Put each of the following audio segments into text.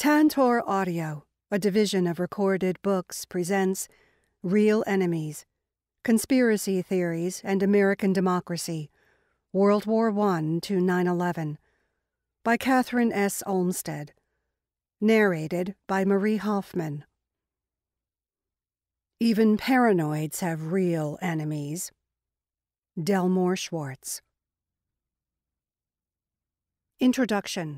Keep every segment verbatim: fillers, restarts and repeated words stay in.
Tantor Audio, a division of Recorded Books, presents Real Enemies, Conspiracy Theories and American Democracy, World War One to nine eleven, by Kathryn S. Olmsted. Narrated by Marie Hoffman. Even paranoids have real enemies. Delmore Schwartz. Introduction.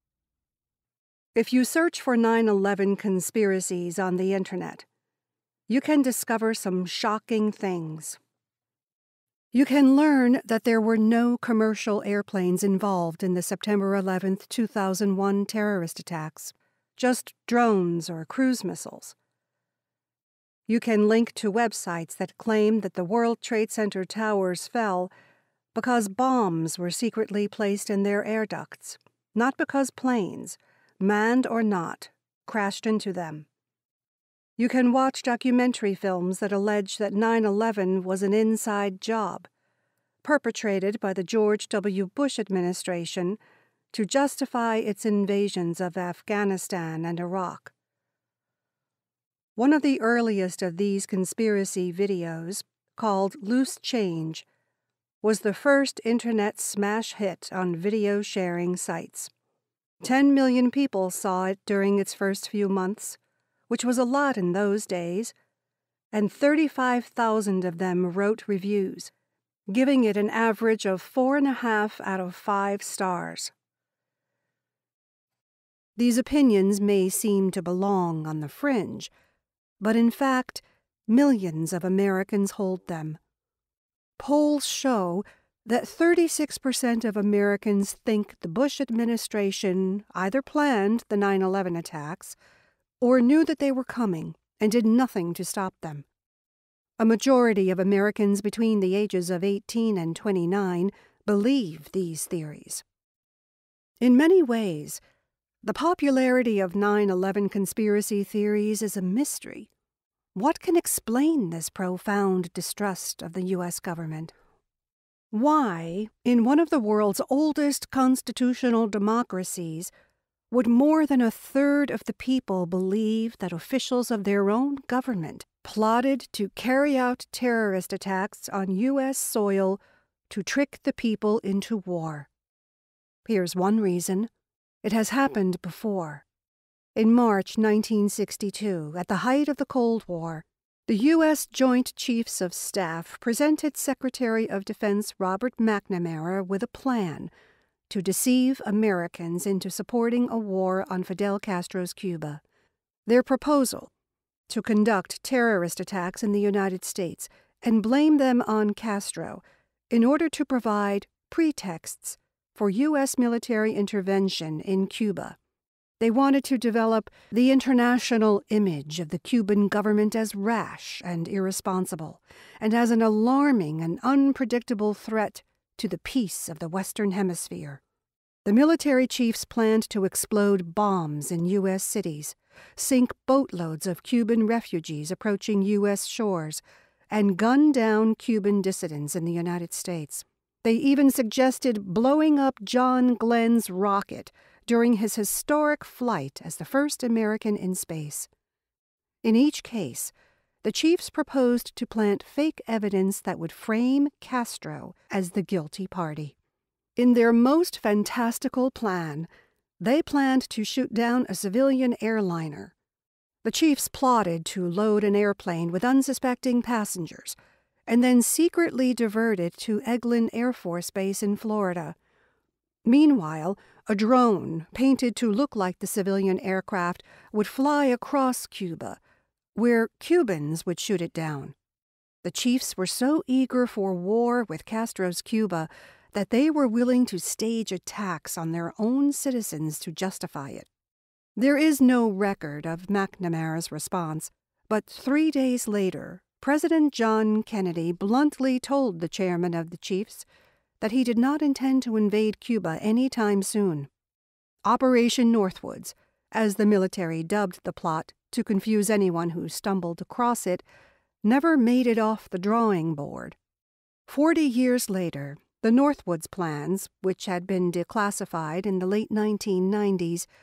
If you search for nine eleven conspiracies on the internet, you can discover some shocking things. You can learn that there were no commercial airplanes involved in the September eleventh, two thousand one terrorist attacks, just drones or cruise missiles. You can link to websites that claim that the World Trade Center towers fell because bombs were secretly placed in their air ducts, not because planes, manned or not, crashed into them. You can watch documentary films that allege that nine eleven was an inside job, perpetrated by the George W. Bush administration to justify its invasions of Afghanistan and Iraq. One of the earliest of these conspiracy videos, called Loose Change, was the first internet smash hit on video sharing sites. Ten million people saw it during its first few months, which was a lot in those days, and thirty-five thousand of them wrote reviews, giving it an average of four and a half out of five stars. These opinions may seem to belong on the fringe, but in fact, millions of Americans hold them. Polls show that thirty-six percent of Americans think the Bush administration either planned the nine eleven attacks or knew that they were coming and did nothing to stop them. A majority of Americans between the ages of eighteen and twenty-nine believe these theories. In many ways, the popularity of nine eleven conspiracy theories is a mystery. What can explain this profound distrust of the U S government? Why, in one of the world's oldest constitutional democracies, would more than a third of the people believe that officials of their own government plotted to carry out terrorist attacks on U S soil to trick the people into war? Here's one reason. It has happened before. In March nineteen sixty-two, at the height of the Cold War, the U S Joint Chiefs of Staff presented Secretary of Defense Robert McNamara with a plan to deceive Americans into supporting a war on Fidel Castro's Cuba. Their proposal, to conduct terrorist attacks in the United States and blame them on Castro in order to provide pretexts for U S military intervention in Cuba. They wanted to develop the international image of the Cuban government as rash and irresponsible, and as an alarming and unpredictable threat to the peace of the Western Hemisphere. The military chiefs planned to explode bombs in U S cities, sink boatloads of Cuban refugees approaching U S shores, and gun down Cuban dissidents in the United States. They even suggested blowing up John Glenn's rocket during his historic flight as the first American in space. In each case, the chiefs proposed to plant fake evidence that would frame Castro as the guilty party. In their most fantastical plan, they planned to shoot down a civilian airliner. The chiefs plotted to load an airplane with unsuspecting passengers and then secretly divert it to Eglin Air Force Base in Florida. Meanwhile, a drone, painted to look like the civilian aircraft, would fly across Cuba, where Cubans would shoot it down. The chiefs were so eager for war with Castro's Cuba that they were willing to stage attacks on their own citizens to justify it. There is no record of McNamara's response, but three days later, President John Kennedy bluntly told the chairman of the chiefs that he did not intend to invade Cuba any time soon. Operation Northwoods, as the military dubbed the plot to confuse anyone who stumbled across it, never made it off the drawing board. Forty years later, the Northwoods plans, which had been declassified in the late nineteen nineties,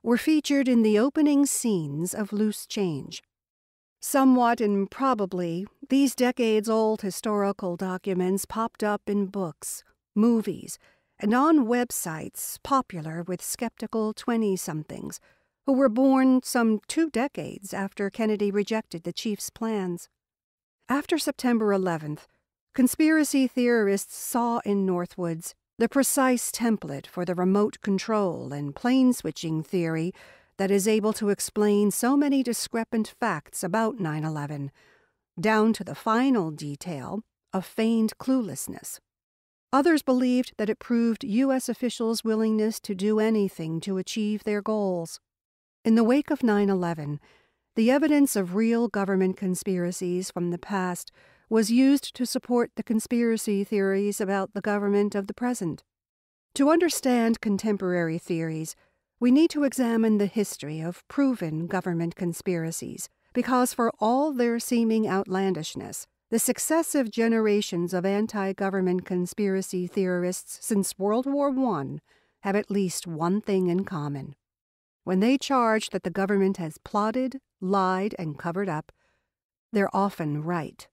were featured in the opening scenes of Loose Change. Somewhat improbably, these decades-old historical documents popped up in books, movies, and on websites popular with skeptical twenty-somethings who were born some two decades after Kennedy rejected the chief's plans. After September eleventh, conspiracy theorists saw in Northwoods the precise template for the remote control and plane-switching theory that is able to explain so many discrepant facts about nine eleven, down to the final detail of feigned cluelessness. Others believed that it proved U S officials' willingness to do anything to achieve their goals. In the wake of nine eleven, the evidence of real government conspiracies from the past was used to support the conspiracy theories about the government of the present. To understand contemporary theories, we need to examine the history of proven government conspiracies, because for all their seeming outlandishness, the successive generations of anti-government conspiracy theorists since World War One have at least one thing in common. When they charge that the government has plotted, lied, and covered up, they're often right.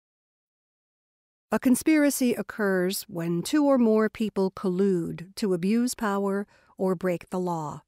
A conspiracy occurs when two or more people collude to abuse power or break the law.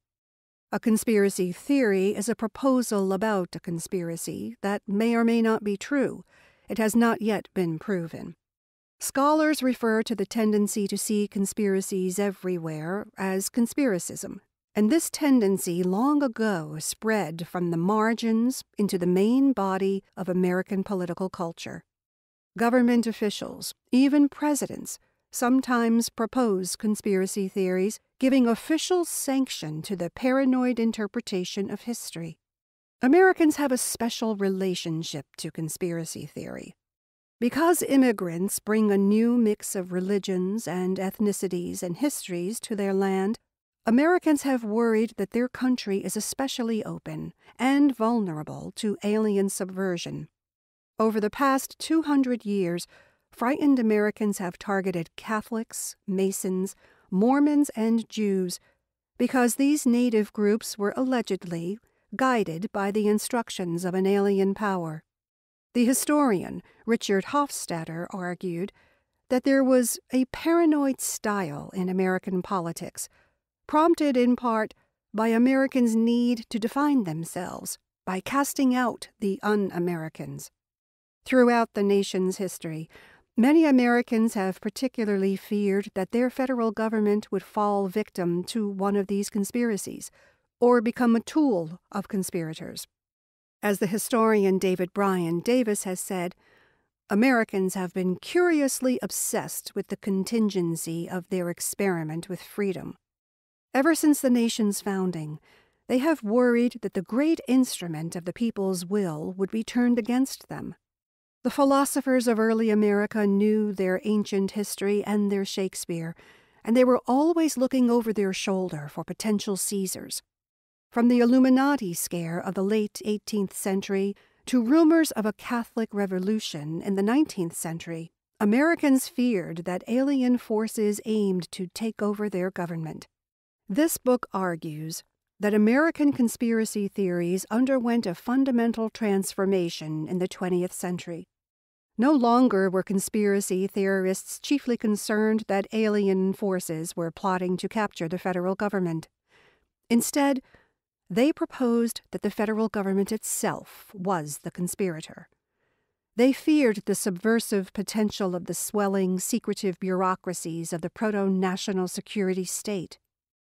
A conspiracy theory is a proposal about a conspiracy that may or may not be true. It has not yet been proven. Scholars refer to the tendency to see conspiracies everywhere as conspiracism, and this tendency long ago spread from the margins into the main body of American political culture. Government officials, even presidents, sometimes propose conspiracy theories, giving official sanction to the paranoid interpretation of history. Americans have a special relationship to conspiracy theory. Because immigrants bring a new mix of religions and ethnicities and histories to their land, Americans have worried that their country is especially open and vulnerable to alien subversion. Over the past two hundred years, frightened Americans have targeted Catholics, Masons, Mormons, and Jews because these native groups were allegedly guided by the instructions of an alien power. The historian Richard Hofstadter argued that there was a paranoid style in American politics, prompted in part by Americans' need to define themselves by casting out the un-Americans. Throughout the nation's history, many Americans have particularly feared that their federal government would fall victim to one of these conspiracies, or become a tool of conspirators. As the historian David Bryan Davis has said, Americans have been curiously obsessed with the contingency of their experiment with freedom. Ever since the nation's founding, they have worried that the great instrument of the people's will would be turned against them. The philosophers of early America knew their ancient history and their Shakespeare, and they were always looking over their shoulder for potential Caesars. From the Illuminati scare of the late eighteenth century to rumors of a Catholic revolution in the nineteenth century, Americans feared that alien forces aimed to take over their government. This book argues that American conspiracy theories underwent a fundamental transformation in the twentieth century. No longer were conspiracy theorists chiefly concerned that alien forces were plotting to capture the federal government. Instead, they proposed that the federal government itself was the conspirator. They feared the subversive potential of the swelling, secretive bureaucracies of the proto-national security state.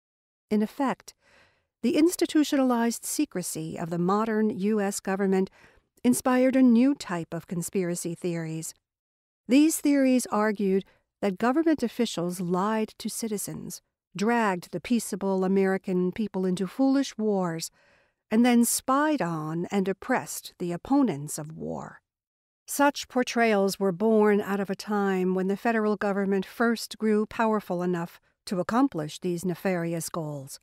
In effect, the institutionalized secrecy of the modern U S government inspired a new type of conspiracy theories. These theories argued that government officials lied to citizens, dragged the peaceable American people into foolish wars, and then spied on and oppressed the opponents of war. Such portrayals were born out of a time when the federal government first grew powerful enough to accomplish these nefarious goals.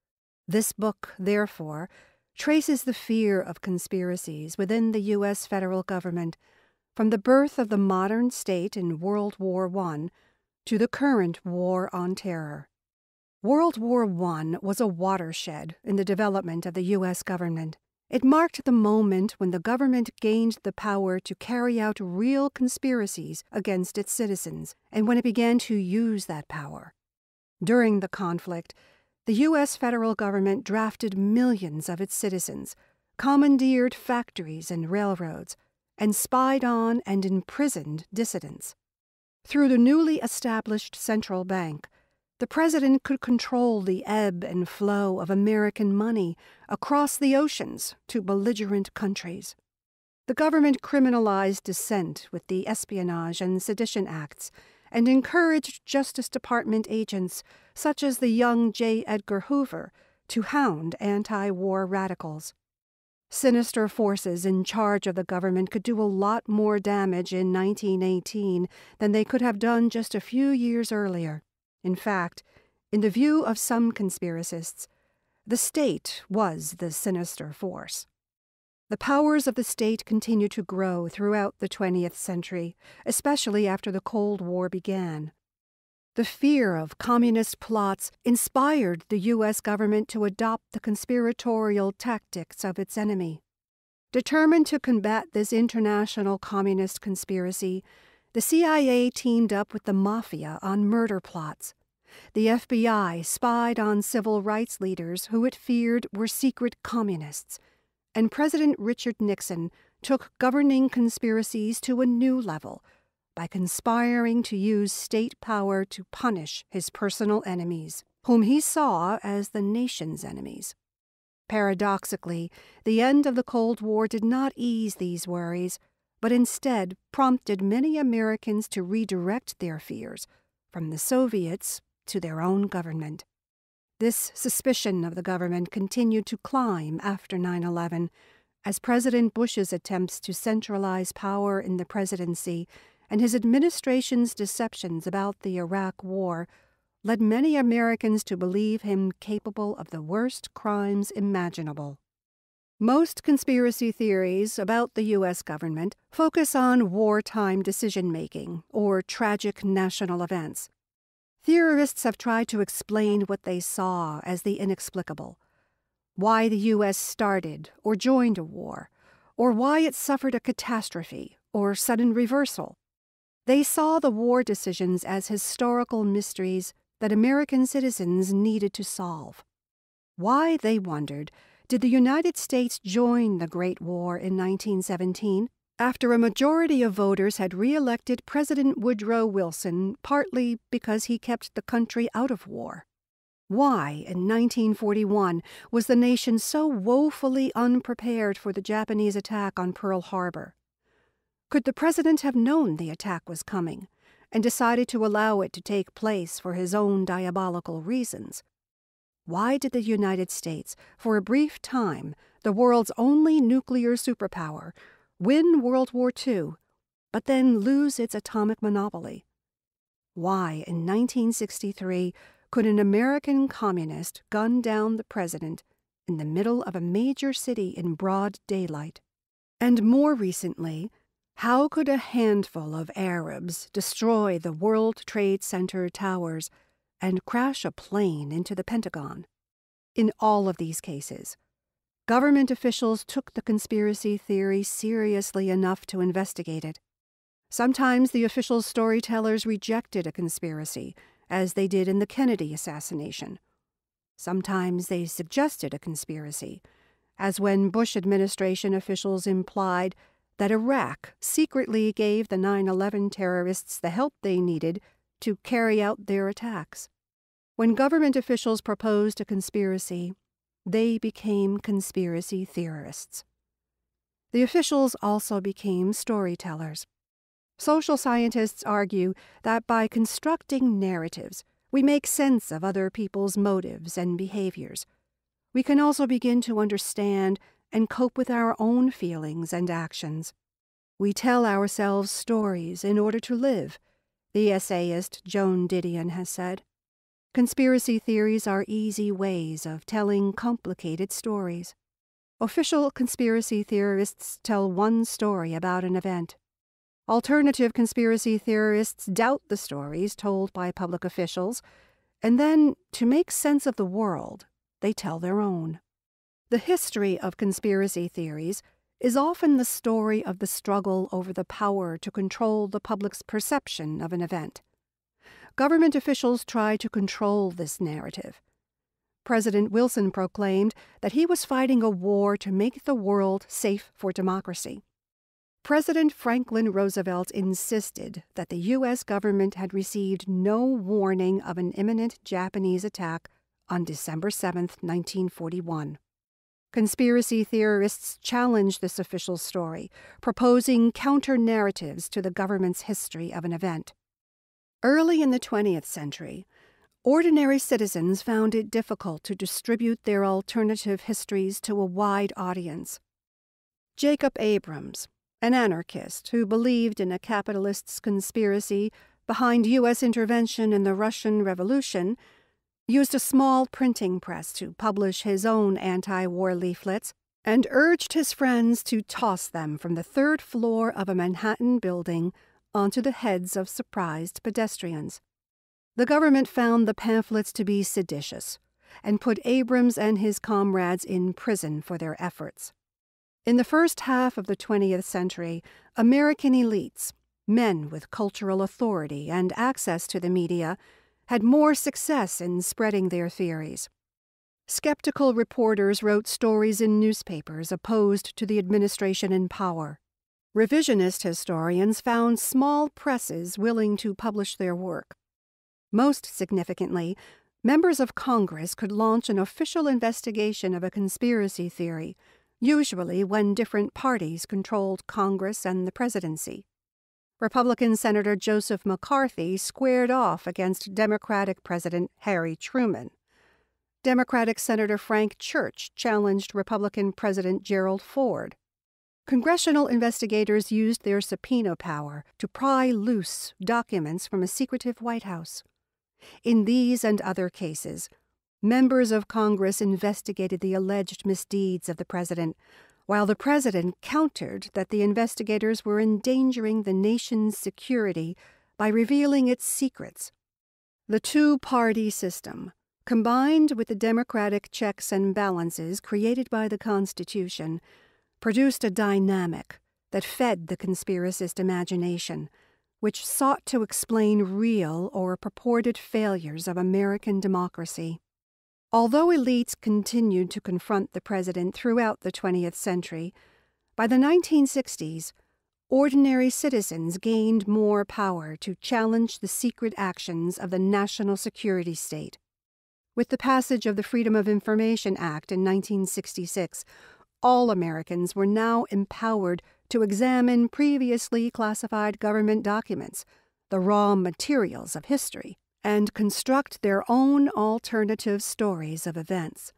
This book, therefore, traces the fear of conspiracies within the U S federal government from the birth of the modern state in World War One to the current war on terror. World War One was a watershed in the development of the U S government. It marked the moment when the government gained the power to carry out real conspiracies against its citizens, and when it began to use that power. During the conflict, the U S federal government drafted millions of its citizens, commandeered factories and railroads, and spied on and imprisoned dissidents. Through the newly established central bank, the president could control the ebb and flow of American money across the oceans to belligerent countries. The government criminalized dissent with the Espionage and Sedition Acts and encouraged Justice Department agents, such as the young J. Edgar Hoover, to hound anti-war radicals. Sinister forces in charge of the government could do a lot more damage in nineteen eighteen than they could have done just a few years earlier. In fact, in the view of some conspiracists, the state was the sinister force. The powers of the state continued to grow throughout the twentieth century, especially after the Cold War began. The fear of communist plots inspired the U S government to adopt the conspiratorial tactics of its enemy. Determined to combat this international communist conspiracy, the C I A teamed up with the Mafia on murder plots. The F B I spied on civil rights leaders who it feared were secret communists. And President Richard Nixon took governing conspiracies to a new level by conspiring to use state power to punish his personal enemies, whom he saw as the nation's enemies. Paradoxically, the end of the Cold War did not ease these worries, but instead prompted many Americans to redirect their fears from the Soviets to their own government. This suspicion of the government continued to climb after nine eleven, as President Bush's attempts to centralize power in the presidency and his administration's deceptions about the Iraq War led many Americans to believe him capable of the worst crimes imaginable. Most conspiracy theories about the U S government focus on wartime decision-making or tragic national events. Theorists have tried to explain what they saw as the inexplicable, why the U S started or joined a war, or why it suffered a catastrophe or sudden reversal. They saw the war decisions as historical mysteries that American citizens needed to solve. Why, they wondered, did the United States join the Great War in nineteen seventeen after a majority of voters had re-elected President Woodrow Wilson partly because he kept the country out of war? Why, in nineteen forty-one, was the nation so woefully unprepared for the Japanese attack on Pearl Harbor? Could the president have known the attack was coming and decided to allow it to take place for his own diabolical reasons? Why did the United States, for a brief time, the world's only nuclear superpower, win World War Two, but then lose its atomic monopoly? Why, in nineteen sixty-three, could an American communist gun down the president in the middle of a major city in broad daylight? And more recently, how could a handful of Arabs destroy the World Trade Center towers and crash a plane into the Pentagon? In all of these cases, government officials took the conspiracy theory seriously enough to investigate it. Sometimes the official storytellers rejected a conspiracy, as they did in the Kennedy assassination. Sometimes they suggested a conspiracy, as when Bush administration officials implied that Iraq secretly gave the nine eleven terrorists the help they needed to carry out their attacks. When government officials proposed a conspiracy, they became conspiracy theorists. The officials also became storytellers. Social scientists argue that by constructing narratives, we make sense of other people's motives and behaviors. We can also begin to understand and cope with our own feelings and actions. We tell ourselves stories in order to live, the essayist Joan Didion has said. Conspiracy theories are easy ways of telling complicated stories. Official conspiracy theorists tell one story about an event. Alternative conspiracy theorists doubt the stories told by public officials And then, to make sense of the world, they tell their own. The history of conspiracy theories is often the story of the struggle over the power to control the public's perception of an event. Government officials try to control this narrative. President Wilson proclaimed that he was fighting a war to make the world safe for democracy. President Franklin Roosevelt insisted that the U S government had received no warning of an imminent Japanese attack on December seventh, nineteen forty-one. Conspiracy theorists challenged this official story, proposing counter-narratives to the government's history of an event. Early in the twentieth century, ordinary citizens found it difficult to distribute their alternative histories to a wide audience. Jacob Abrams, an anarchist who believed in a capitalist's conspiracy behind U S intervention in the Russian Revolution, used a small printing press to publish his own anti-war leaflets and urged his friends to toss them from the third floor of a Manhattan building onto the heads of surprised pedestrians. The government found the pamphlets to be seditious and put Abrams and his comrades in prison for their efforts. In the first half of the twentieth century, American elites, men with cultural authority and access to the media, had more success in spreading their theories. Skeptical reporters wrote stories in newspapers opposed to the administration in power. Revisionist historians found small presses willing to publish their work. Most significantly, members of Congress could launch an official investigation of a conspiracy theory, usually when different parties controlled Congress and the presidency. Republican Senator Joseph McCarthy squared off against Democratic President Harry Truman. Democratic Senator Frank Church challenged Republican President Gerald Ford. Congressional investigators used their subpoena power to pry loose documents from a secretive White House. In these and other cases, members of Congress investigated the alleged misdeeds of the president, while the president countered that the investigators were endangering the nation's security by revealing its secrets. The two-party system, combined with the democratic checks and balances created by the Constitution, produced a dynamic that fed the conspiracist imagination, which sought to explain real or purported failures of American democracy. Although elites continued to confront the president throughout the twentieth century, by the nineteen sixties, ordinary citizens gained more power to challenge the secret actions of the national security state. With the passage of the Freedom of Information Act in nineteen sixty-six, all Americans were now empowered to examine previously classified government documents, the raw materials of history, and construct their own alternative stories of events.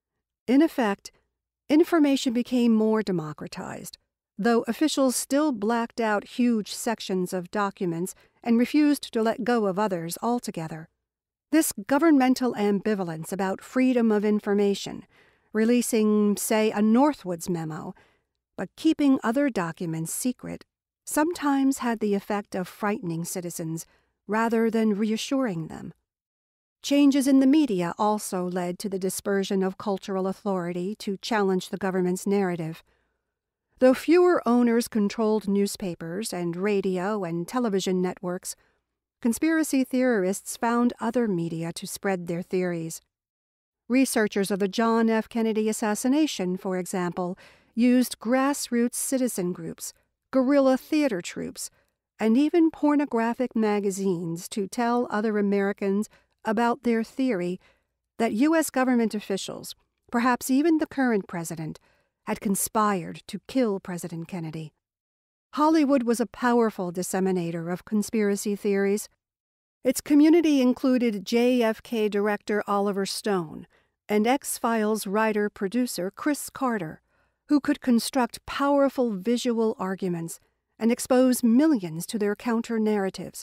In effect, information became more democratized, though officials still blacked out huge sections of documents and refused to let go of others altogether. This governmental ambivalence about freedom of information, releasing, say, a Northwoods memo, but keeping other documents secret, sometimes had the effect of frightening citizens rather than reassuring them. Changes in the media also led to the dispersion of cultural authority to challenge the government's narrative. Though fewer owners controlled newspapers and radio and television networks, conspiracy theorists found other media to spread their theories. Researchers of the John F. Kennedy assassination, for example, used grassroots citizen groups, guerrilla theater troupes, and even pornographic magazines to tell other Americans about their theory that U S government officials, perhaps even the current president, had conspired to kill President Kennedy. Hollywood was a powerful disseminator of conspiracy theories. Its community included J F K director Oliver Stone and X-Files writer-producer Chris Carter, who could construct powerful visual arguments and expose millions to their counter-narratives.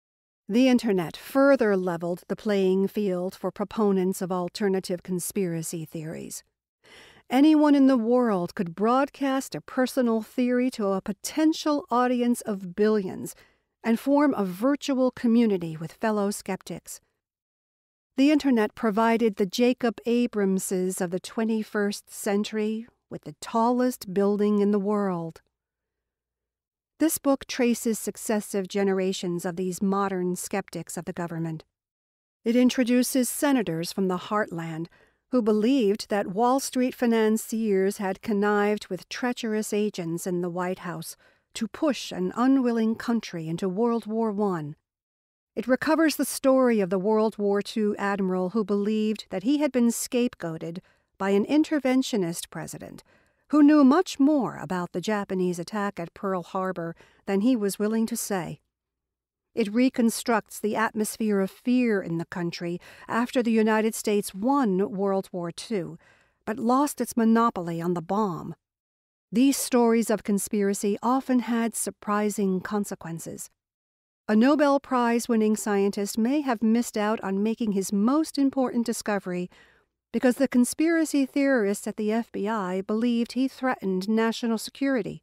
The Internet further leveled the playing field for proponents of alternative conspiracy theories. Anyone in the world could broadcast a personal theory to a potential audience of billions and form a virtual community with fellow skeptics. The Internet provided the Jacob Abramses of the twenty-first century with the tallest building in the world. This book traces successive generations of these modern skeptics of the government. It introduces senators from the heartland who believed that Wall Street financiers had connived with treacherous agents in the White House to push an unwilling country into World War One. It recovers the story of the World War Two admiral who believed that he had been scapegoated by an interventionist president who knew much more about the Japanese attack at Pearl Harbor than he was willing to say. It reconstructs the atmosphere of fear in the country after the United States won World War Two, but lost its monopoly on the bomb. These stories of conspiracy often had surprising consequences. A Nobel Prize-winning scientist may have missed out on making his most important discovery because the conspiracy theorists at the F B I believed he threatened national security.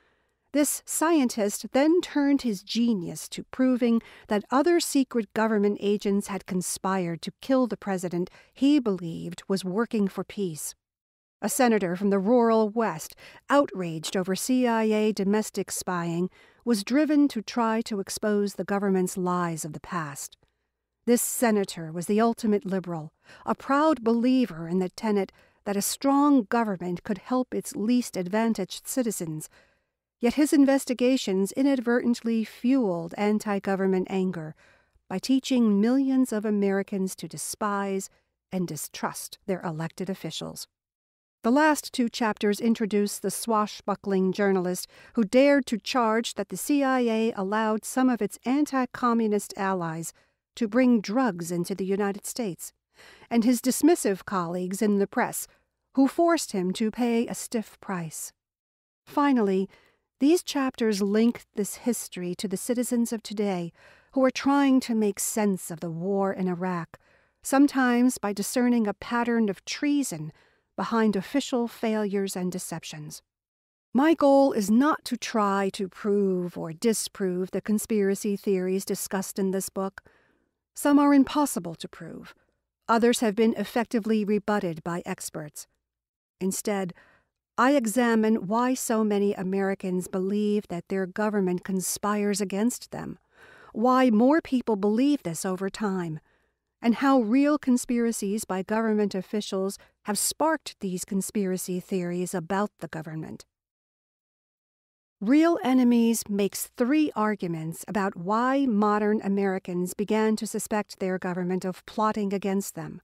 This scientist then turned his genius to proving that other secret government agents had conspired to kill the president he believed was working for peace. A senator from the rural West, outraged over C I A domestic spying, was driven to try to expose the government's lies of the past. This senator was the ultimate liberal, a proud believer in the tenet that a strong government could help its least advantaged citizens, yet his investigations inadvertently fueled anti-government anger by teaching millions of Americans to despise and distrust their elected officials. The last two chapters introduce the swashbuckling journalist who dared to charge that the C I A allowed some of its anti-communist allies to bring drugs into the United States, and his dismissive colleagues in the press who forced him to pay a stiff price. Finally, these chapters link this history to the citizens of today who are trying to make sense of the war in Iraq, sometimes by discerning a pattern of treason behind official failures and deceptions. My goal is not to try to prove or disprove the conspiracy theories discussed in this book. Some are impossible to prove. Others have been effectively rebutted by experts. Instead, I examine why so many Americans believe that their government conspires against them, why more people believe this over time, and how real conspiracies by government officials have sparked these conspiracy theories about the government. Real Enemies makes three arguments about why modern Americans began to suspect their government of plotting against them.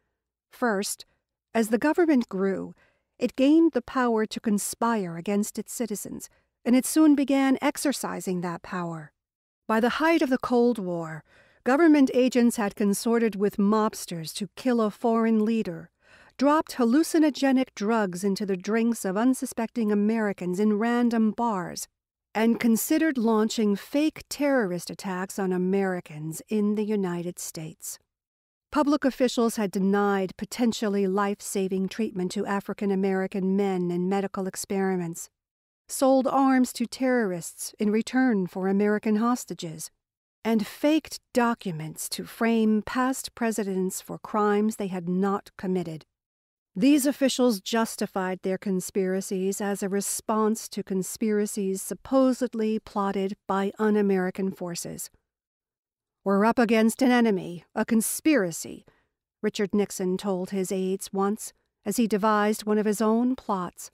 First, as the government grew, it gained the power to conspire against its citizens, and it soon began exercising that power. By the height of the Cold War, government agents had consorted with mobsters to kill a foreign leader, dropped hallucinogenic drugs into the drinks of unsuspecting Americans in random bars, and considered launching fake terrorist attacks on Americans in the United States. Public officials had denied potentially life-saving treatment to African American men in medical experiments, sold arms to terrorists in return for American hostages, and faked documents to frame past presidents for crimes they had not committed. These officials justified their conspiracies as a response to conspiracies supposedly plotted by un-American forces. "We're up against an enemy, a conspiracy," Richard Nixon told his aides once as he devised one of his own plots.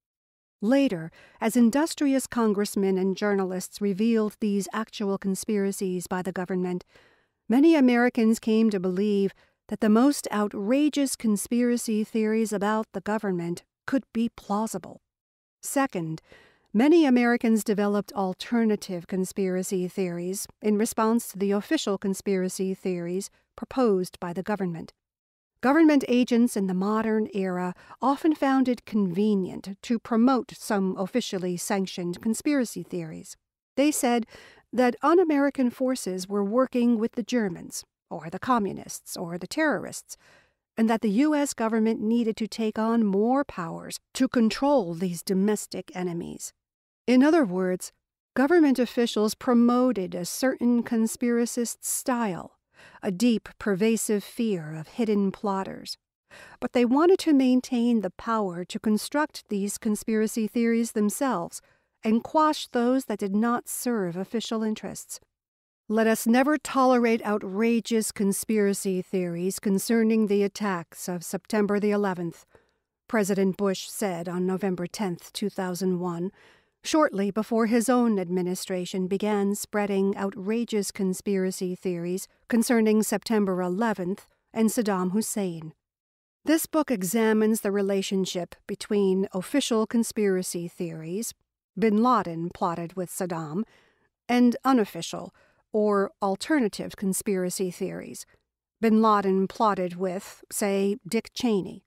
Later, as industrious congressmen and journalists revealed these actual conspiracies by the government, many Americans came to believe that the most outrageous conspiracy theories about the government could be plausible. Second, many Americans developed alternative conspiracy theories in response to the official conspiracy theories proposed by the government. Government agents in the modern era often found it convenient to promote some officially sanctioned conspiracy theories. They said that un-American forces were working with the Germans, or the communists, or the terrorists, and that the U S government needed to take on more powers to control these domestic enemies. In other words, government officials promoted a certain conspiracist style, a deep, pervasive fear of hidden plotters. But they wanted to maintain the power to construct these conspiracy theories themselves and quash those that did not serve official interests. Let us never tolerate outrageous conspiracy theories concerning the attacks of September the eleventh, President Bush said on November tenth, two thousand one, shortly before his own administration began spreading outrageous conspiracy theories concerning September eleventh and Saddam Hussein. This book examines the relationship between official conspiracy theories, bin Laden plotted with Saddam, and unofficial, or alternative conspiracy theories, bin Laden plotted with, say, Dick Cheney.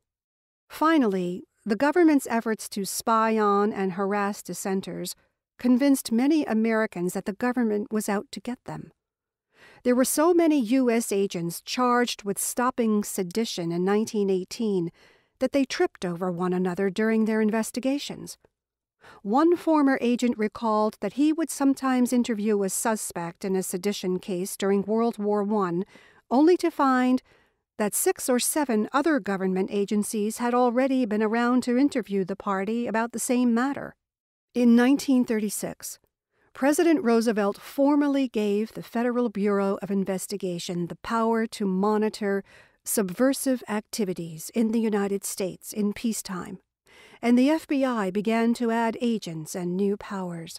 Finally, the government's efforts to spy on and harass dissenters convinced many Americans that the government was out to get them. There were so many U S agents charged with stopping sedition in nineteen eighteen that they tripped over one another during their investigations. One former agent recalled that he would sometimes interview a suspect in a sedition case during World War One, only to find that six or seven other government agencies had already been around to interview the party about the same matter. In nineteen thirty-six, President Roosevelt formally gave the Federal Bureau of Investigation the power to monitor subversive activities in the United States in peacetime, and the F B I began to add agents and new powers.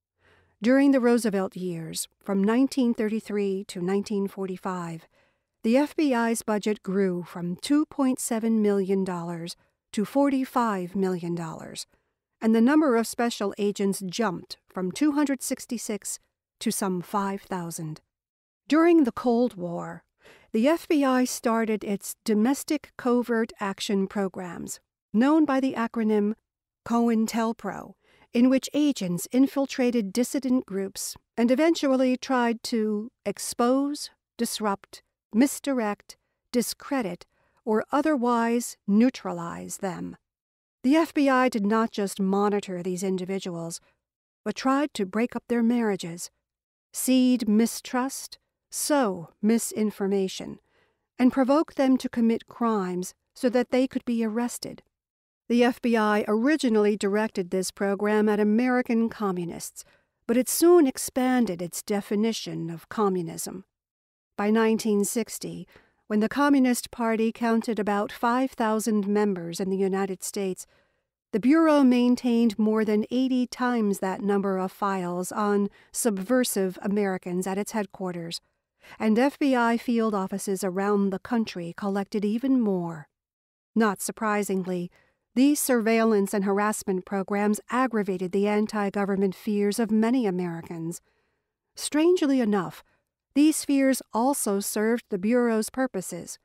During the Roosevelt years, from nineteen thirty-three to nineteen forty-five, the F B I's budget grew from two point seven million dollars to forty-five million dollars, and the number of special agents jumped from two hundred sixty-six to some five thousand. During the Cold War, the F B I started its Domestic Covert Action Programs, known by the acronym COINTELPRO, in which agents infiltrated dissident groups and eventually tried to expose, disrupt, misdirect, discredit, or otherwise neutralize them. The F B I did not just monitor these individuals, but tried to break up their marriages, seed mistrust, sow misinformation, and provoke them to commit crimes so that they could be arrested. The F B I originally directed this program at American communists, but it soon expanded its definition of communism. By nineteen sixty, when the Communist Party counted about five thousand members in the United States, the Bureau maintained more than eighty times that number of files on subversive Americans at its headquarters, and F B I field offices around the country collected even more. Not surprisingly, these surveillance and harassment programs aggravated the anti-government fears of many Americans. Strangely enough, these fears also served the Bureau's purposes.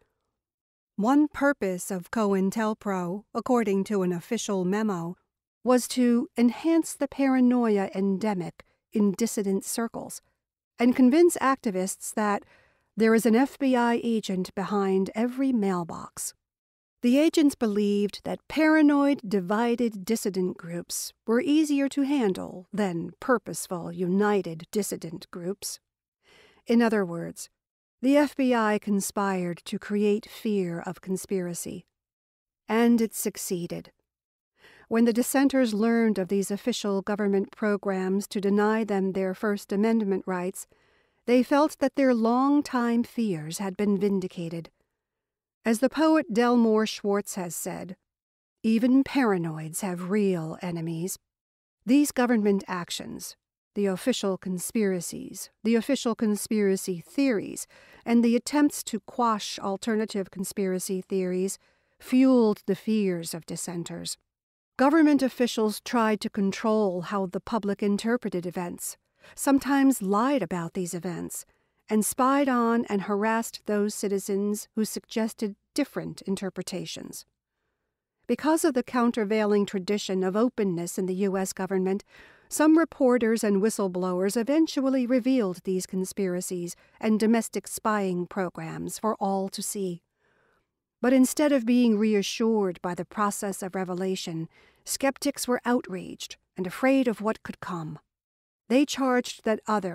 One purpose of COINTELPRO, according to an official memo, was to enhance the paranoia endemic in dissident circles and convince activists that there is an F B I agent behind every mailbox. The agents believed that paranoid, divided dissident groups were easier to handle than purposeful, united dissident groups. In other words, the F B I conspired to create fear of conspiracy. And it succeeded. When the dissenters learned of these official government programs to deny them their First Amendment rights, they felt that their long-time fears had been vindicated. As the poet Delmore Schwartz has said, even paranoids have real enemies. These government actions, the official conspiracies, the official conspiracy theories, and the attempts to quash alternative conspiracy theories fueled the fears of dissenters. Government officials tried to control how the public interpreted events, sometimes lied about these events, and spied on and harassed those citizens who suggested different interpretations. Because of the countervailing tradition of openness in the U S government, some reporters and whistleblowers eventually revealed these conspiracies and domestic spying programs for all to see. But instead of being reassured by the process of revelation, skeptics were outraged and afraid of what could come. They charged that other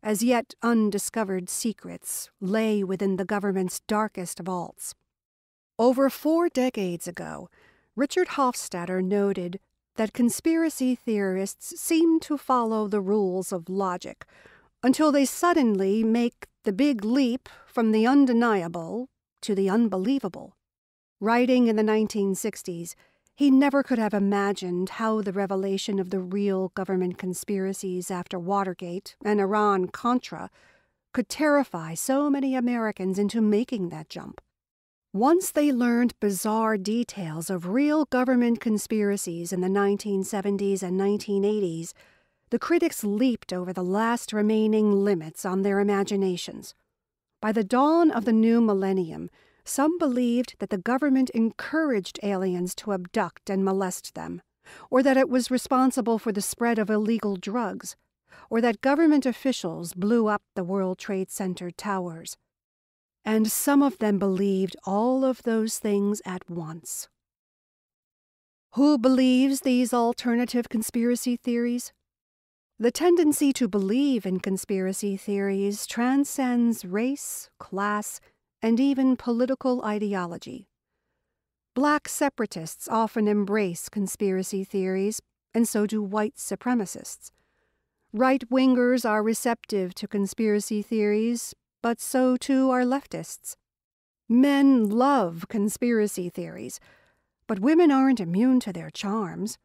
as yet undiscovered secrets lay within the government's darkest vaults. Over four decades ago, Richard Hofstadter noted that conspiracy theorists seem to follow the rules of logic until they suddenly make the big leap from the undeniable to the unbelievable. Writing in the nineteen sixties, he never could have imagined how the revelation of the real government conspiracies after Watergate and Iran-Contra could terrify so many Americans into making that jump. Once they learned bizarre details of real government conspiracies in the nineteen seventies and nineteen eighties, the critics leaped over the last remaining limits on their imaginations. By the dawn of the new millennium, some believed that the government encouraged aliens to abduct and molest them, or that it was responsible for the spread of illegal drugs, or that government officials blew up the World Trade Center towers. And some of them believed all of those things at once. Who believes these alternative conspiracy theories? The tendency to believe in conspiracy theories transcends race, class, and even political ideology. Black separatists often embrace conspiracy theories, and so do white supremacists. Right-wingers are receptive to conspiracy theories, but so too are leftists. Men love conspiracy theories, but women aren't immune to their charms.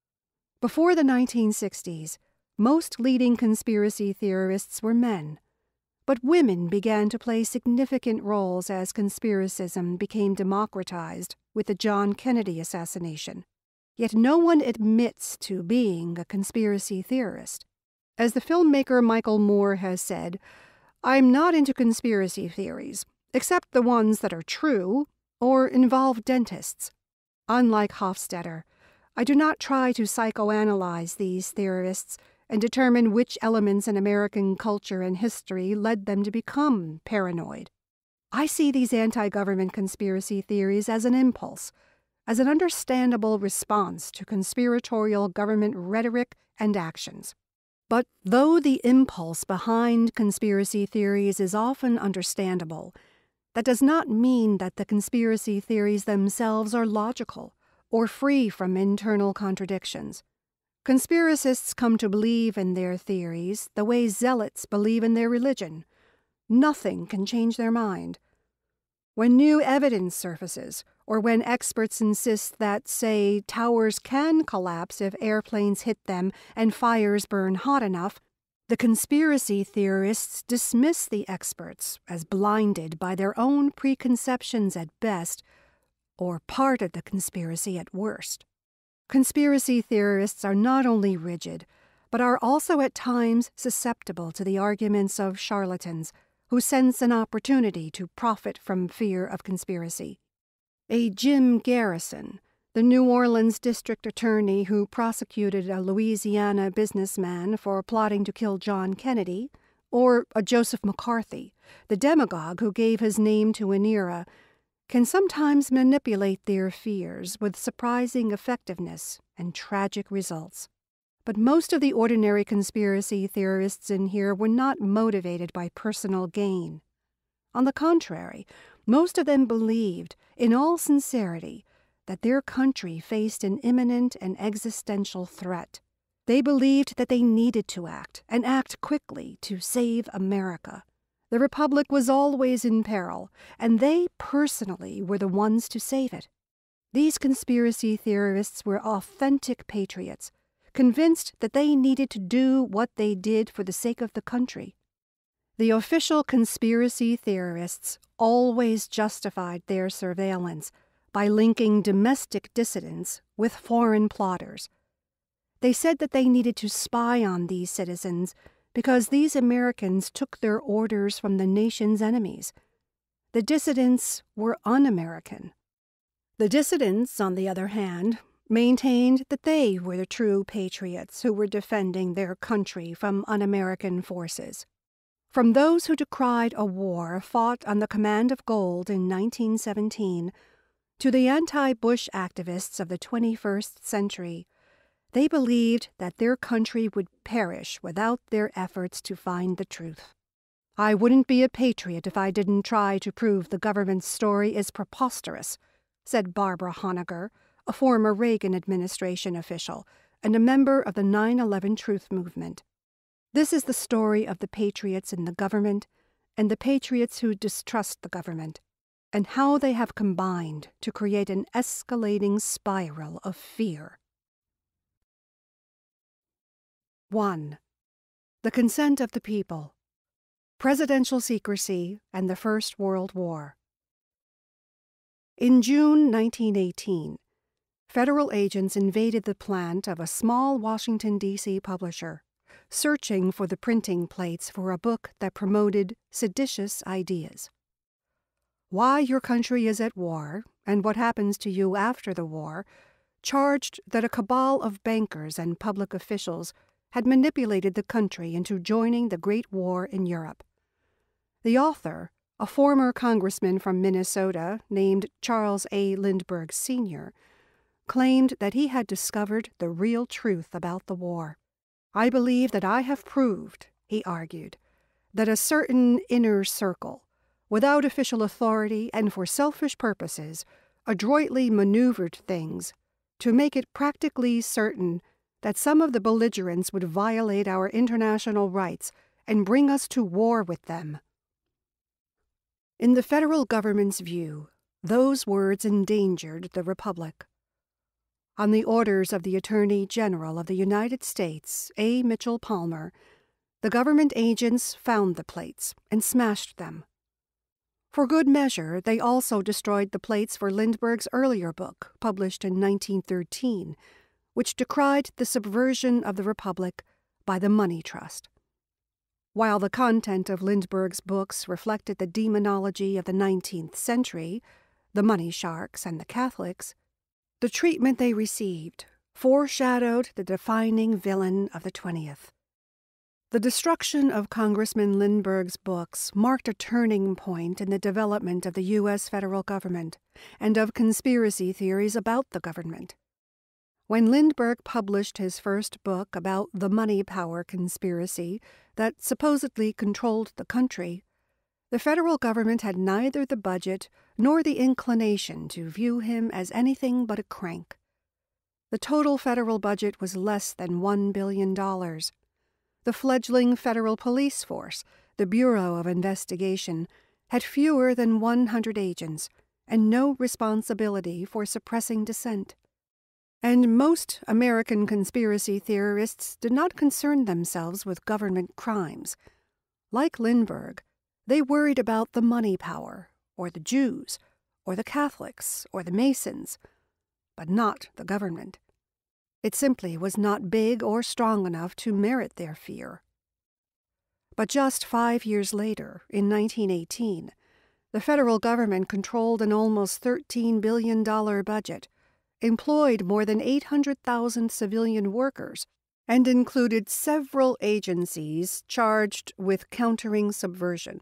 Before the nineteen sixties, most leading conspiracy theorists were men. But women began to play significant roles as conspiracism became democratized with the John Kennedy assassination. Yet no one admits to being a conspiracy theorist. As the filmmaker Michael Moore has said, "I'm not into conspiracy theories, except the ones that are true or involve dentists." Unlike Hofstadter, I do not try to psychoanalyze these theorists and determine which elements in American culture and history led them to become paranoid. I see these anti-government conspiracy theories as an impulse, as an understandable response to conspiratorial government rhetoric and actions. But though the impulse behind conspiracy theories is often understandable, that does not mean that the conspiracy theories themselves are logical or free from internal contradictions. Conspiracists come to believe in their theories the way zealots believe in their religion. Nothing can change their mind. When new evidence surfaces, or when experts insist that, say, towers can collapse if airplanes hit them and fires burn hot enough, the conspiracy theorists dismiss the experts as blinded by their own preconceptions at best, or part of the conspiracy at worst. Conspiracy theorists are not only rigid, but are also at times susceptible to the arguments of charlatans who sense an opportunity to profit from fear of conspiracy. A Jim Garrison, the New Orleans district attorney who prosecuted a Louisiana businessman for plotting to kill John Kennedy, or a Joseph McCarthy, the demagogue who gave his name to an era, can sometimes manipulate their fears with surprising effectiveness and tragic results. But most of the ordinary conspiracy theorists in here were not motivated by personal gain. On the contrary, most of them believed, in all sincerity, that their country faced an imminent and existential threat. They believed that they needed to act, and act quickly, to save America. The Republic was always in peril, and they personally were the ones to save it. These conspiracy theorists were authentic patriots, convinced that they needed to do what they did for the sake of the country. The official conspiracy theorists always justified their surveillance by linking domestic dissidents with foreign plotters. They said that they needed to spy on these citizens because these Americans took their orders from the nation's enemies. The dissidents were un-American. The dissidents, on the other hand, maintained that they were the true patriots who were defending their country from un-American forces. From those who decried a war fought on the command of gold in nineteen seventeen to the anti-Bush activists of the twenty-first century, They believed that their country would perish without their efforts to find the truth. "I wouldn't be a patriot if I didn't try to prove the government's story is preposterous," said Barbara Honegger, a former Reagan administration official and a member of the nine eleven Truth Movement. This is the story of the patriots in the government and the patriots who distrust the government, and how they have combined to create an escalating spiral of fear. one. The Consent of the People. Presidential Secrecy and the First World War. In June nineteen eighteen, federal agents invaded the plant of a small Washington, D C publisher, searching for the printing plates for a book that promoted seditious ideas. Why Your Country is at War and What Happens to You After the War charged that a cabal of bankers and public officials had manipulated the country into joining the Great War in Europe. The author, a former congressman from Minnesota named Charles A. Lindbergh Senior, claimed that he had discovered the real truth about the war. "I believe that I have proved," he argued, "that a certain inner circle, without official authority and for selfish purposes, adroitly maneuvered things to make it practically certain that some of the belligerents would violate our international rights and bring us to war with them." In the federal government's view, those words endangered the Republic. On the orders of the Attorney General of the United States, A. Mitchell Palmer, the government agents found the plates and smashed them. For good measure, they also destroyed the plates for Lindbergh's earlier book, published in nineteen thirteen, which decried the subversion of the Republic by the money trust. While the content of Lindbergh's books reflected the demonology of the nineteenth century, the money sharks and the Catholics, the treatment they received foreshadowed the defining villain of the twentieth. The destruction of Congressman Lindbergh's books marked a turning point in the development of the U S federal government and of conspiracy theories about the government. When Lindbergh published his first book about the money power conspiracy that supposedly controlled the country, the federal government had neither the budget nor the inclination to view him as anything but a crank. The total federal budget was less than one billion dollars. The fledgling federal police force, the Bureau of Investigation, had fewer than one hundred agents and no responsibility for suppressing dissent. And most American conspiracy theorists did not concern themselves with government crimes. Like Lindbergh, they worried about the money power, or the Jews, or the Catholics, or the Masons, but not the government. It simply was not big or strong enough to merit their fear. But just five years later, in nineteen eighteen, the federal government controlled an almost thirteen billion dollars budget, employed more than eight hundred thousand civilian workers, and included several agencies charged with countering subversion.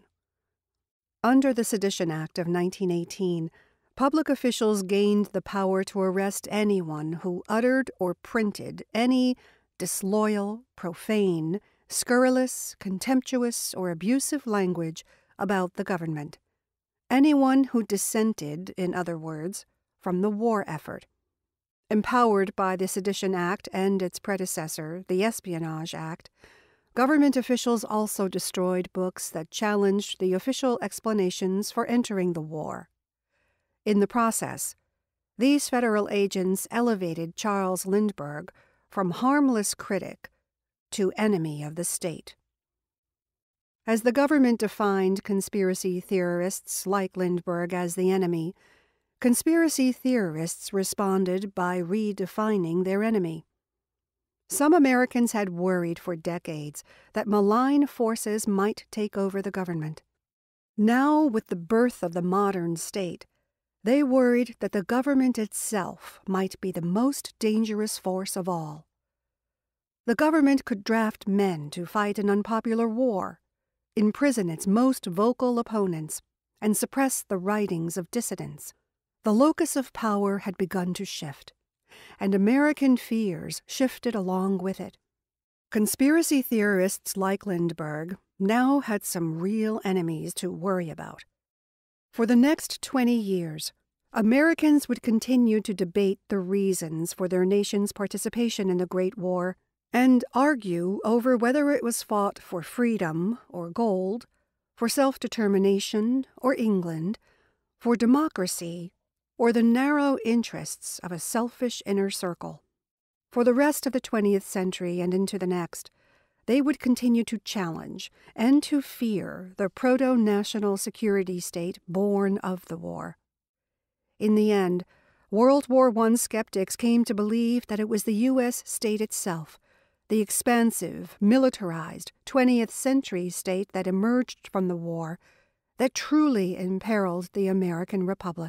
Under the Sedition Act of nineteen eighteen, public officials gained the power to arrest anyone who uttered or printed any disloyal, profane, scurrilous, contemptuous, or abusive language about the government. Anyone who dissented, in other words, from the war effort. Empowered by the Sedition Act and its predecessor, the Espionage Act, government officials also destroyed books that challenged the official explanations for entering the war. In the process, these federal agents elevated Charles Lindbergh from harmless critic to enemy of the state. As the government defined conspiracy theorists like Lindbergh as the enemy, conspiracy theorists responded by redefining their enemy. Some Americans had worried for decades that malign forces might take over the government. Now, with the birth of the modern state, they worried that the government itself might be the most dangerous force of all. The government could draft men to fight an unpopular war, imprison its most vocal opponents, and suppress the writings of dissidents. The locus of power had begun to shift, and American fears shifted along with it. Conspiracy theorists like Lindbergh now had some real enemies to worry about. For the next twenty years, Americans would continue to debate the reasons for their nation's participation in the Great War and argue over whether it was fought for freedom or gold, for self-determination or England, for democracy or the narrow interests of a selfish inner circle. For the rest of the twentieth century and into the next, they would continue to challenge and to fear the proto-national security state born of the war. In the end, World War One skeptics came to believe that it was the U S state itself, the expansive, militarized twentieth century state that emerged from the war, that truly imperiled the American Republic.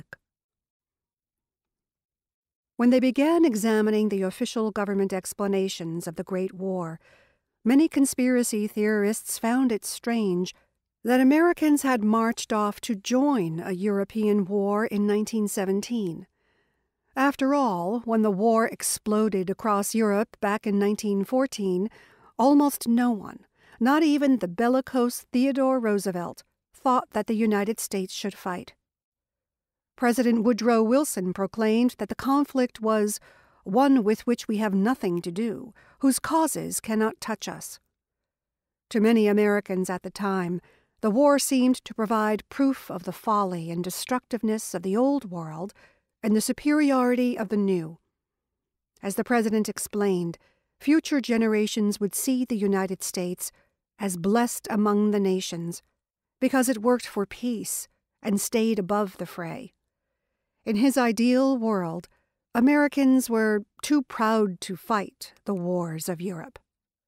When they began examining the official government explanations of the Great War, many conspiracy theorists found it strange that Americans had marched off to join a European war in nineteen seventeen. After all, when the war exploded across Europe back in nineteen fourteen, almost no one, not even the bellicose Theodore Roosevelt, thought that the United States should fight. President Woodrow Wilson proclaimed that the conflict was one with which we have nothing to do, whose causes cannot touch us. To many Americans at the time, the war seemed to provide proof of the folly and destructiveness of the old world and the superiority of the new. As the president explained, future generations would see the United States as blessed among the nations because it worked for peace and stayed above the fray. In his ideal world, Americans were too proud to fight the wars of Europe.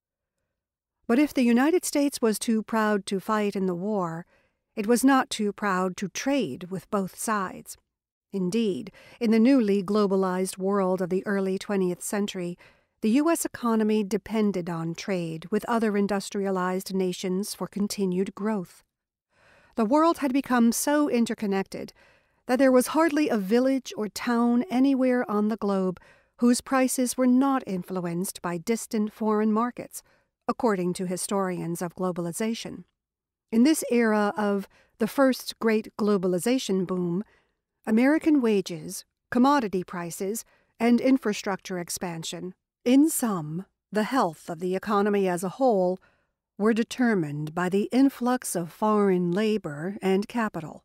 But if the United States was too proud to fight in the war, it was not too proud to trade with both sides. Indeed, in the newly globalized world of the early twentieth century, the U S economy depended on trade with other industrialized nations for continued growth. The world had become so interconnected that there was hardly a village or town anywhere on the globe whose prices were not influenced by distant foreign markets, according to historians of globalization. In this era of the first great globalization boom, American wages, commodity prices, and infrastructure expansion, in sum, the health of the economy as a whole, were determined by the influx of foreign labor and capital.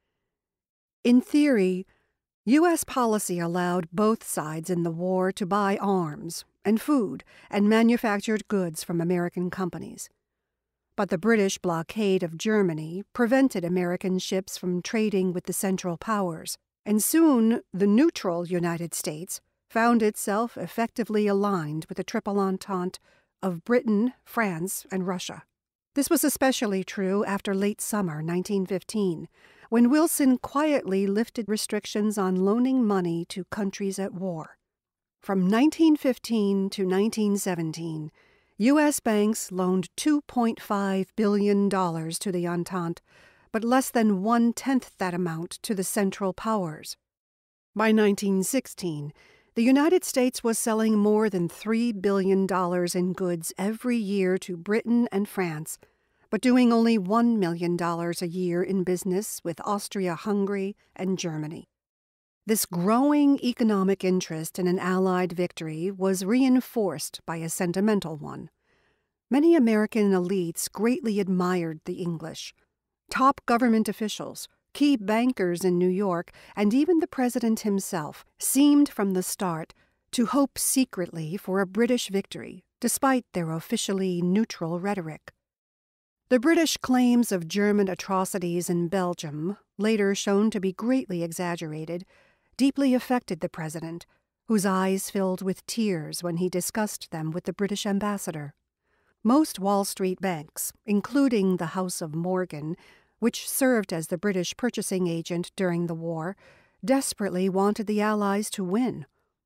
In theory, U S policy allowed both sides in the war to buy arms and food and manufactured goods from American companies. But the British blockade of Germany prevented American ships from trading with the Central Powers, and soon the neutral United States found itself effectively aligned with the Triple Entente of Britain, France, and Russia. This was especially true after late summer nineteen fifteen, when Wilson quietly lifted restrictions on loaning money to countries at war. From nineteen fifteen to nineteen seventeen, U S banks loaned two point five billion dollars to the Entente, but less than one-tenth that amount to the Central Powers. By nineteen sixteen, the United States was selling more than three billion dollars in goods every year to Britain and France, but doing only one million dollars a year in business with Austria-Hungary and Germany. This growing economic interest in an Allied victory was reinforced by a sentimental one. Many American elites greatly admired the English. Top government officials, key bankers in New York, and even the president himself seemed from the start to hope secretly for a British victory, despite their officially neutral rhetoric. The British claims of German atrocities in Belgium, later shown to be greatly exaggerated, deeply affected the president, whose eyes filled with tears when he discussed them with the British ambassador. Most Wall Street banks, including the House of Morgan, which served as the British purchasing agent during the war, desperately wanted the Allies to win.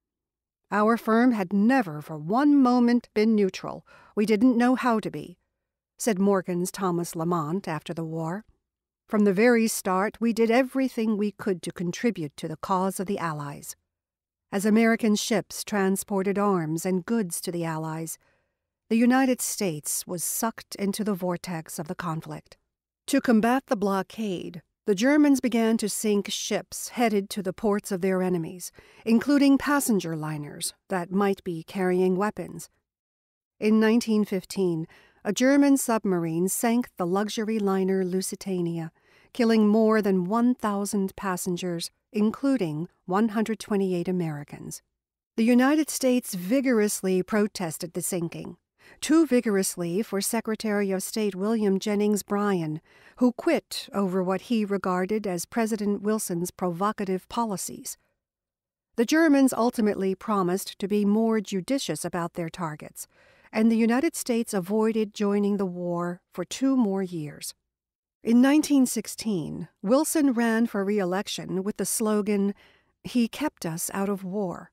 "Our firm had never for one moment been neutral. We didn't know how to be," said Morgan's Thomas Lamont after the war. "From the very start, we did everything we could to contribute to the cause of the Allies." As American ships transported arms and goods to the Allies, the United States was sucked into the vortex of the conflict. To combat the blockade, the Germans began to sink ships headed to the ports of their enemies, including passenger liners that might be carrying weapons. In nineteen fifteen, a German submarine sank the luxury liner Lusitania, killing more than one thousand passengers, including one hundred twenty-eight Americans. The United States vigorously protested the sinking, too vigorously for Secretary of State William Jennings Bryan, who quit over what he regarded as President Wilson's provocative policies. The Germans ultimately promised to be more judicious about their targets, and the United States avoided joining the war for two more years. In nineteen sixteen, Wilson ran for re-election with the slogan, "He kept us out of war."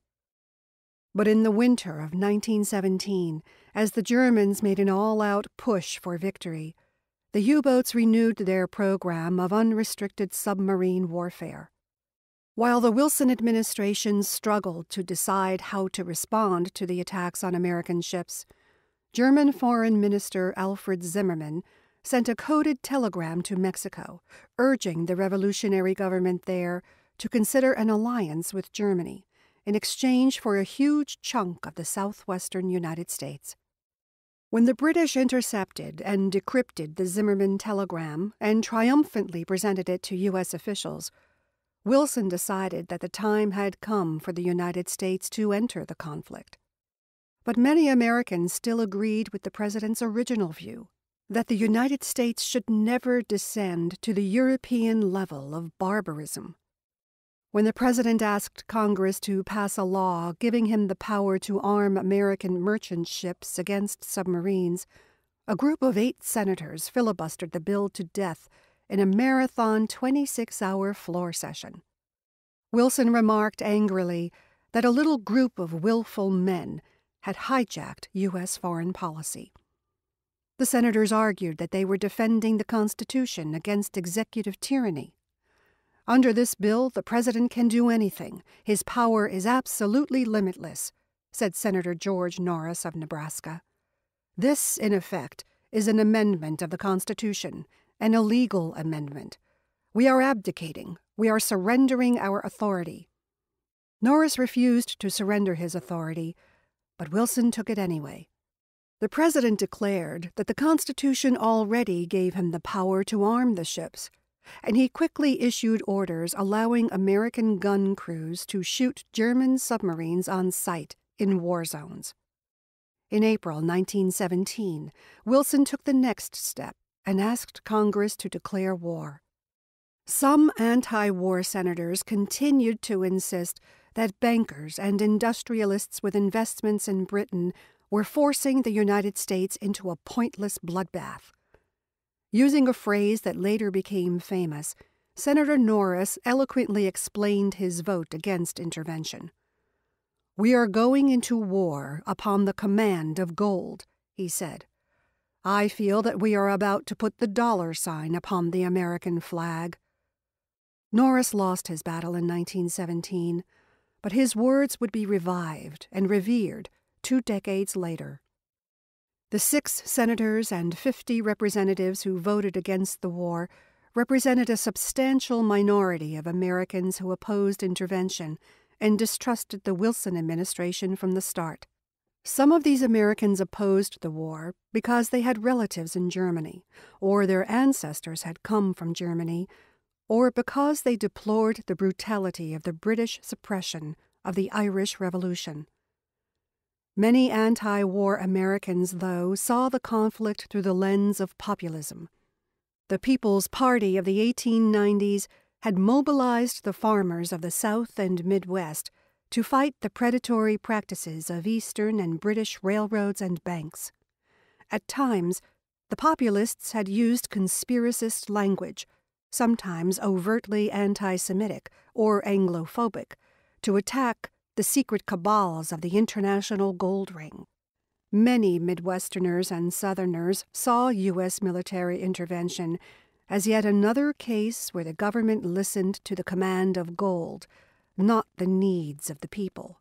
But in the winter of nineteen seventeen, as the Germans made an all-out push for victory, the U-boats renewed their program of unrestricted submarine warfare. While the Wilson administration struggled to decide how to respond to the attacks on American ships, German Foreign Minister Alfred Zimmermann sent a coded telegram to Mexico, urging the revolutionary government there to consider an alliance with Germany in exchange for a huge chunk of the southwestern United States. When the British intercepted and decrypted the Zimmermann telegram and triumphantly presented it to U S officials, Wilson decided that the time had come for the United States to enter the conflict. But many Americans still agreed with the president's original view, that the United States should never descend to the European level of barbarism. When the president asked Congress to pass a law giving him the power to arm American merchant ships against submarines, a group of eight senators filibustered the bill to death in a marathon twenty-six hour floor session. Wilson remarked angrily that a little group of willful men had hijacked U S foreign policy. The senators argued that they were defending the Constitution against executive tyranny. Under this bill, the president can do anything. His power is absolutely limitless, said Senator George Norris of Nebraska. This, in effect, is an amendment of the Constitution, an illegal amendment. We are abdicating. We are surrendering our authority. Norris refused to surrender his authority, but Wilson took it anyway. The president declared that the Constitution already gave him the power to arm the ships, and he quickly issued orders allowing American gun crews to shoot German submarines on sight in war zones. In April nineteen seventeen, Wilson took the next step and asked Congress to declare war. Some anti-war senators continued to insist that bankers and industrialists with investments in Britain were forcing the United States into a pointless bloodbath. Using a phrase that later became famous, Senator Norris eloquently explained his vote against intervention. "We are going into war upon the command of gold," he said. "I feel that we are about to put the dollar sign upon the American flag." Norris lost his battle in nineteen seventeen, but his words would be revived and revered two decades later. The six senators and fifty representatives who voted against the war represented a substantial minority of Americans who opposed intervention and distrusted the Wilson administration from the start. Some of these Americans opposed the war because they had relatives in Germany, or their ancestors had come from Germany, or because they deplored the brutality of the British suppression of the Irish Revolution. Many anti-war Americans, though, saw the conflict through the lens of populism. The People's Party of the eighteen nineties had mobilized the farmers of the South and Midwest to fight the predatory practices of Eastern and British railroads and banks. At times, the populists had used conspiracist language, sometimes overtly anti-Semitic or Anglophobic, to attack the secret cabals of the International Gold Ring. Many Midwesterners and Southerners saw U S military intervention as yet another case where the government listened to the command of gold, not the needs of the people.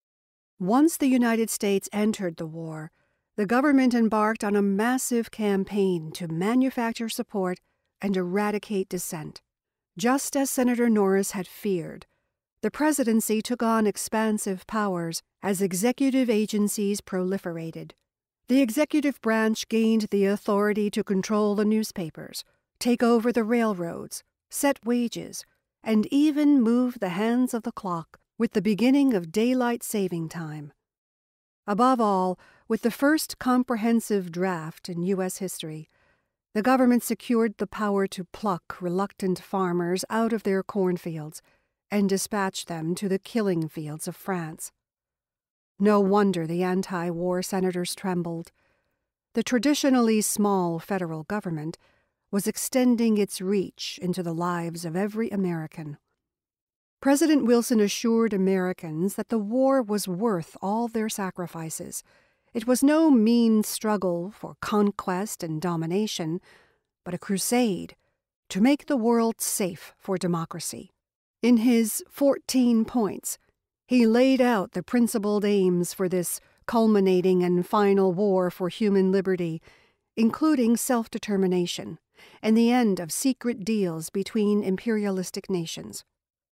Once the United States entered the war, the government embarked on a massive campaign to manufacture support and eradicate dissent. Just as Senator Norris had feared, the presidency took on expansive powers as executive agencies proliferated. The executive branch gained the authority to control the newspapers, take over the railroads, set wages, and even move the hands of the clock with the beginning of daylight saving time. Above all, with the first comprehensive draft in U S history, the government secured the power to pluck reluctant farmers out of their cornfields and dispatch them to the killing fields of France. No wonder the anti-war senators trembled. The traditionally small federal government was extending its reach into the lives of every American. President Wilson assured Americans that the war was worth all their sacrifices. It was no mean struggle for conquest and domination, but a crusade to make the world safe for democracy. In his fourteen points, he laid out the principled aims for this culminating and final war for human liberty, including self-determination and the end of secret deals between imperialistic nations.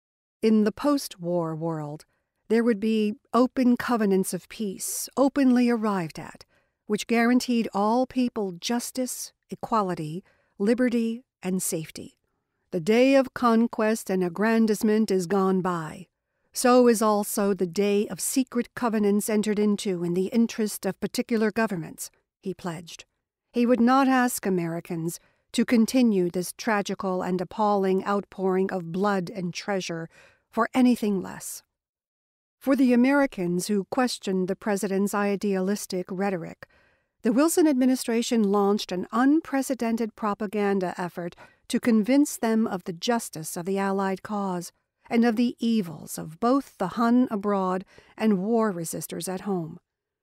In the post-war world, there would be open covenants of peace, openly arrived at, which guaranteed all people justice, equality, liberty, and safety. The day of conquest and aggrandizement is gone by. So is also the day of secret covenants entered into in the interest of particular governments, he pledged. He would not ask Americans to continue this tragical and appalling outpouring of blood and treasure for anything less. For the Americans who questioned the president's idealistic rhetoric, the Wilson administration launched an unprecedented propaganda effort to convince them of the justice of the Allied cause and of the evils of both the Hun abroad and war resisters at home.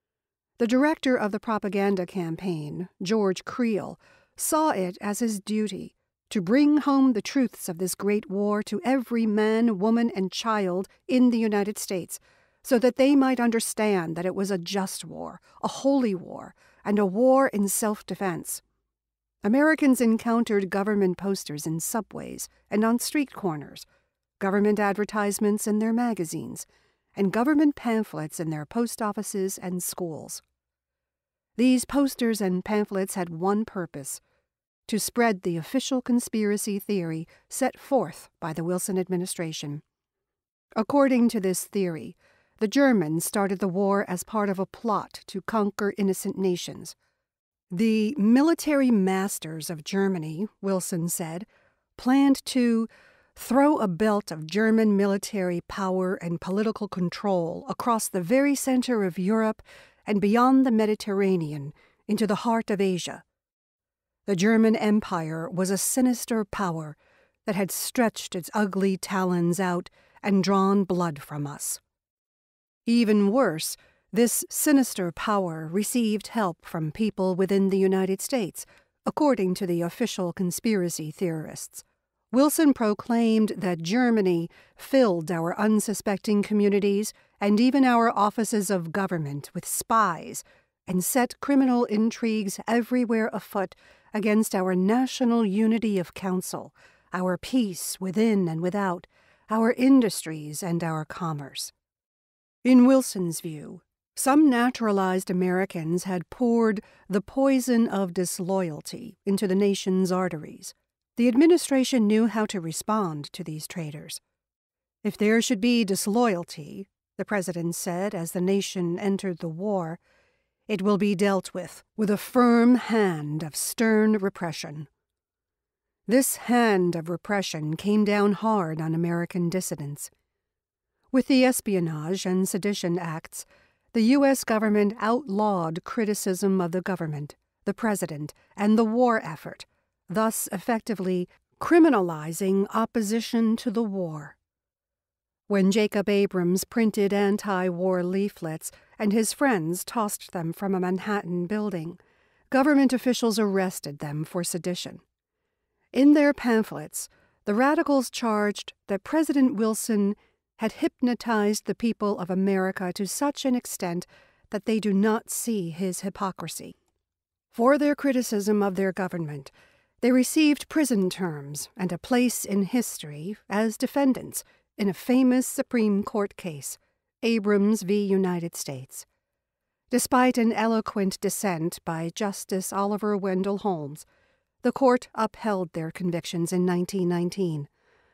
The director of the propaganda campaign, George Creel, saw it as his duty to bring home the truths of this great war to every man, woman, and child in the United States, so that they might understand that it was a just war, a holy war, and a war in self-defense. Americans encountered government posters in subways and on street corners, government advertisements in their magazines, and government pamphlets in their post offices and schools. These posters and pamphlets had one purpose: to spread the official conspiracy theory set forth by the Wilson administration. According to this theory, the Germans started the war as part of a plot to conquer innocent nations. The military masters of Germany, Wilson said, planned to throw a belt of German military power and political control across the very center of Europe and beyond the Mediterranean into the heart of Asia. The German Empire was a sinister power that had stretched its ugly talons out and drawn blood from us. Even worse, this sinister power received help from people within the United States, according to the official conspiracy theorists. Wilson proclaimed that Germany filled our unsuspecting communities and even our offices of government with spies and set criminal intrigues everywhere afoot against our national unity of counsel, our peace within and without, our industries and our commerce. In Wilson's view, some naturalized Americans had poured the poison of disloyalty into the nation's arteries. The administration knew how to respond to these traitors. If there should be disloyalty, the president said as the nation entered the war, it will be dealt with with a firm hand of stern repression. This hand of repression came down hard on American dissidents. With the Espionage and Sedition Acts, the U S government outlawed criticism of the government, the president, and the war effort, thus effectively criminalizing opposition to the war. When Jacob Abrams printed anti-war leaflets and his friends tossed them from a Manhattan building, government officials arrested them for sedition. In their pamphlets, the radicals charged that President Wilson had hypnotized the people of America to such an extent that they do not see his hypocrisy. For their criticism of their government, they received prison terms and a place in history as defendants in a famous Supreme Court case, Abrams v. United States. Despite an eloquent dissent by Justice Oliver Wendell Holmes, the court upheld their convictions in nineteen nineteen.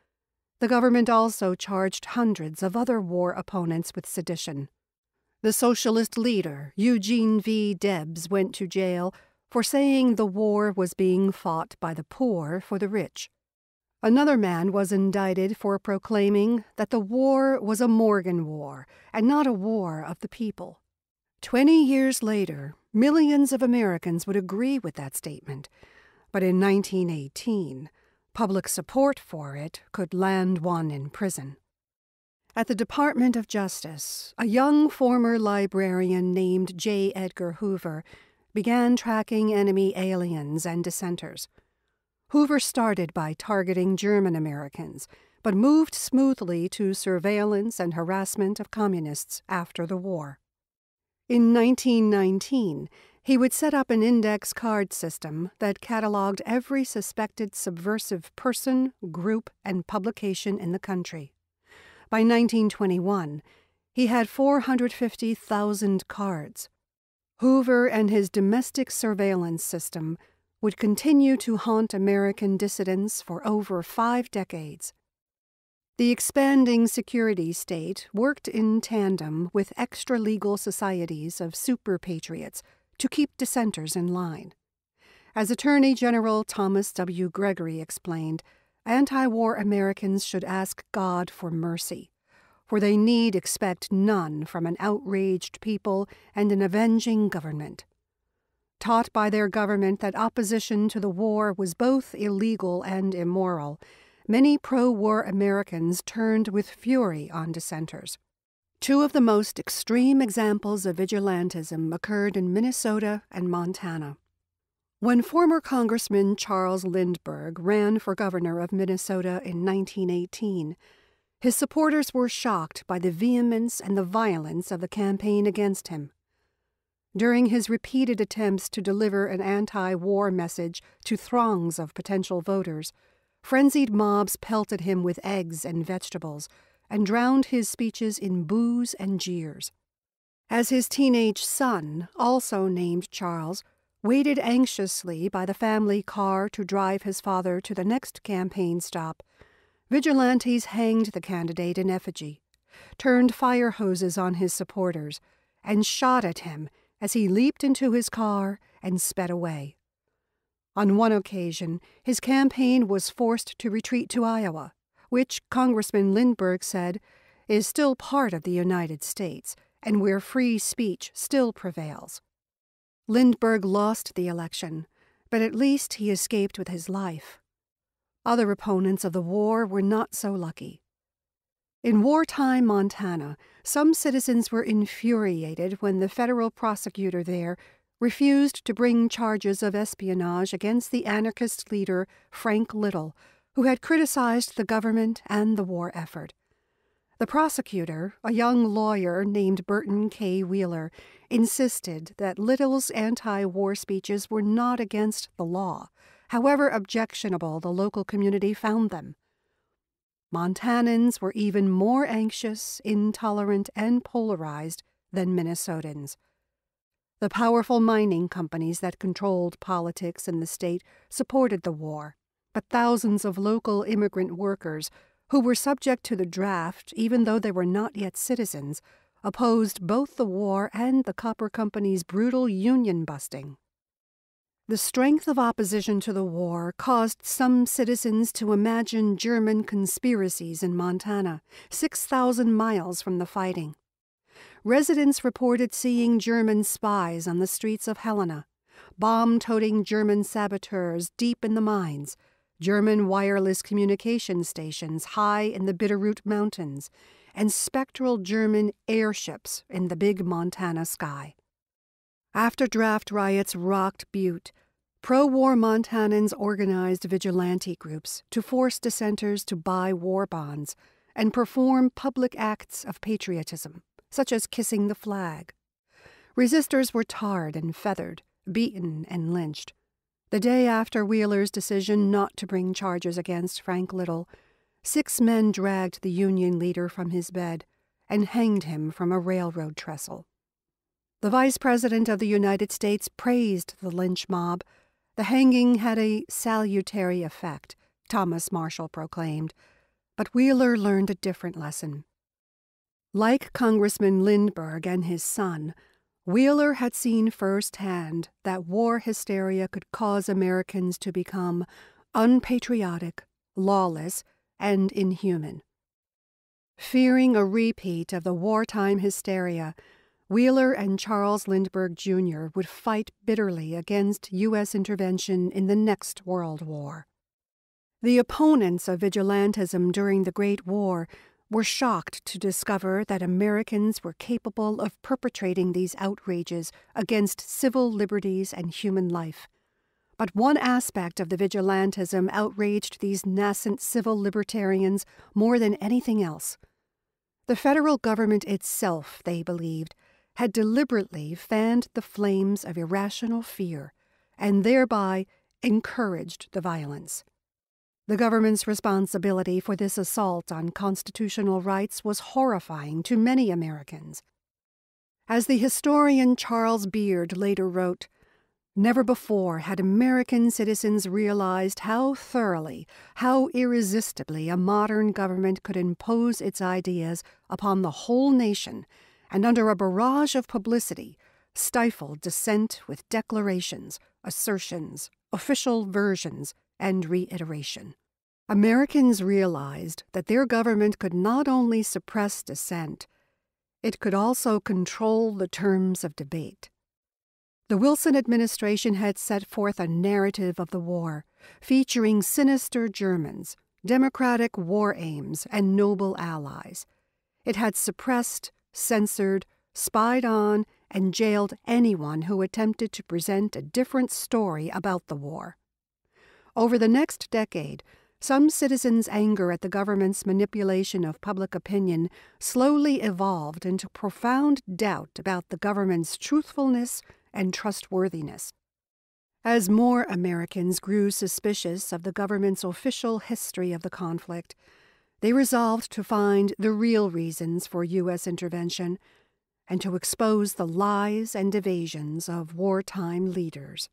The government also charged hundreds of other war opponents with sedition. The socialist leader, Eugene V. Debs, went to jail for saying the war was being fought by the poor for the rich. Another man was indicted for proclaiming that the war was a Morgan War and not a war of the people. Twenty years later, millions of Americans would agree with that statement, but in nineteen eighteen, public support for it could land one in prison. At the Department of Justice, a young former librarian named J. Edgar Hoover began tracking enemy aliens and dissenters. Hoover started by targeting German Americans, but moved smoothly to surveillance and harassment of communists after the war. In nineteen nineteen, he would set up an index card system that cataloged every suspected subversive person, group, and publication in the country. By nineteen twenty-one, he had four hundred fifty thousand cards. Hoover and his domestic surveillance system would continue to haunt American dissidents for over five decades. The expanding security state worked in tandem with extra-legal societies of super-patriots to keep dissenters in line. As Attorney General Thomas W. Gregory explained, anti-war Americans should ask God for mercy, for they need expect none from an outraged people and an avenging government. Taught by their government that opposition to the war was both illegal and immoral, many pro-war Americans turned with fury on dissenters. Two of the most extreme examples of vigilantism occurred in Minnesota and Montana. When former Congressman Charles Lindbergh ran for governor of Minnesota in nineteen eighteen, his supporters were shocked by the vehemence and the violence of the campaign against him. During his repeated attempts to deliver an anti-war message to throngs of potential voters, frenzied mobs pelted him with eggs and vegetables and drowned his speeches in boos and jeers. As his teenage son, also named Charles, waited anxiously by the family car to drive his father to the next campaign stop, vigilantes hanged the candidate in effigy, turned fire hoses on his supporters, and shot at him as he leaped into his car and sped away. On one occasion, his campaign was forced to retreat to Iowa, which Congressman Lindbergh said is still part of the United States and where free speech still prevails. Lindbergh lost the election, but at least he escaped with his life. Other opponents of the war were not so lucky. In wartime Montana, some citizens were infuriated when the federal prosecutor there refused to bring charges of espionage against the anarchist leader Frank Little, who had criticized the government and the war effort. The prosecutor, a young lawyer named Burton K. Wheeler, insisted that Little's anti-war speeches were not against the law, however objectionable the local community found them. Montanans were even more anxious, intolerant, and polarized than Minnesotans. The powerful mining companies that controlled politics in the state supported the war, but thousands of local immigrant workers, who were subject to the draft even though they were not yet citizens, opposed both the war and the copper company's brutal union busting. The strength of opposition to the war caused some citizens to imagine German conspiracies in Montana, six thousand miles from the fighting. Residents reported seeing German spies on the streets of Helena, bomb-toting German saboteurs deep in the mines, German wireless communication stations high in the Bitterroot Mountains, and spectral German airships in the big Montana sky. After draft riots rocked Butte, pro-war Montanans organized vigilante groups to force dissenters to buy war bonds and perform public acts of patriotism, such as kissing the flag. Resistors were tarred and feathered, beaten and lynched. The day after Wheeler's decision not to bring charges against Frank Little, six men dragged the Union leader from his bed and hanged him from a railroad trestle. The Vice President of the United States praised the lynch mob. The hanging had a salutary effect, Thomas Marshall proclaimed, but Wheeler learned a different lesson. Like Congressman Lindbergh and his son, Wheeler had seen firsthand that war hysteria could cause Americans to become unpatriotic, lawless, and inhuman. Fearing a repeat of the wartime hysteria, Wheeler and Charles Lindbergh Junior would fight bitterly against U S intervention in the next World War. The opponents of vigilantism during the Great War were shocked to discover that Americans were capable of perpetrating these outrages against civil liberties and human life. But one aspect of the vigilantism outraged these nascent civil libertarians more than anything else. The federal government itself, they believed, had deliberately fanned the flames of irrational fear and thereby encouraged the violence. The government's responsibility for this assault on constitutional rights was horrifying to many Americans. As the historian Charles Beard later wrote, "Never before had American citizens realized how thoroughly, how irresistibly a modern government could impose its ideas upon the whole nation and under a barrage of publicity stifle dissent with declarations, assertions, official versions, and reiteration." Americans realized that their government could not only suppress dissent, it could also control the terms of debate. The Wilson administration had set forth a narrative of the war, featuring sinister Germans, democratic war aims, and noble allies. It had suppressed, censored, spied on, and jailed anyone who attempted to present a different story about the war. Over the next decade, some citizens' anger at the government's manipulation of public opinion slowly evolved into profound doubt about the government's truthfulness and trustworthiness. As more Americans grew suspicious of the government's official history of the conflict, they resolved to find the real reasons for U S intervention and to expose the lies and evasions of wartime leaders.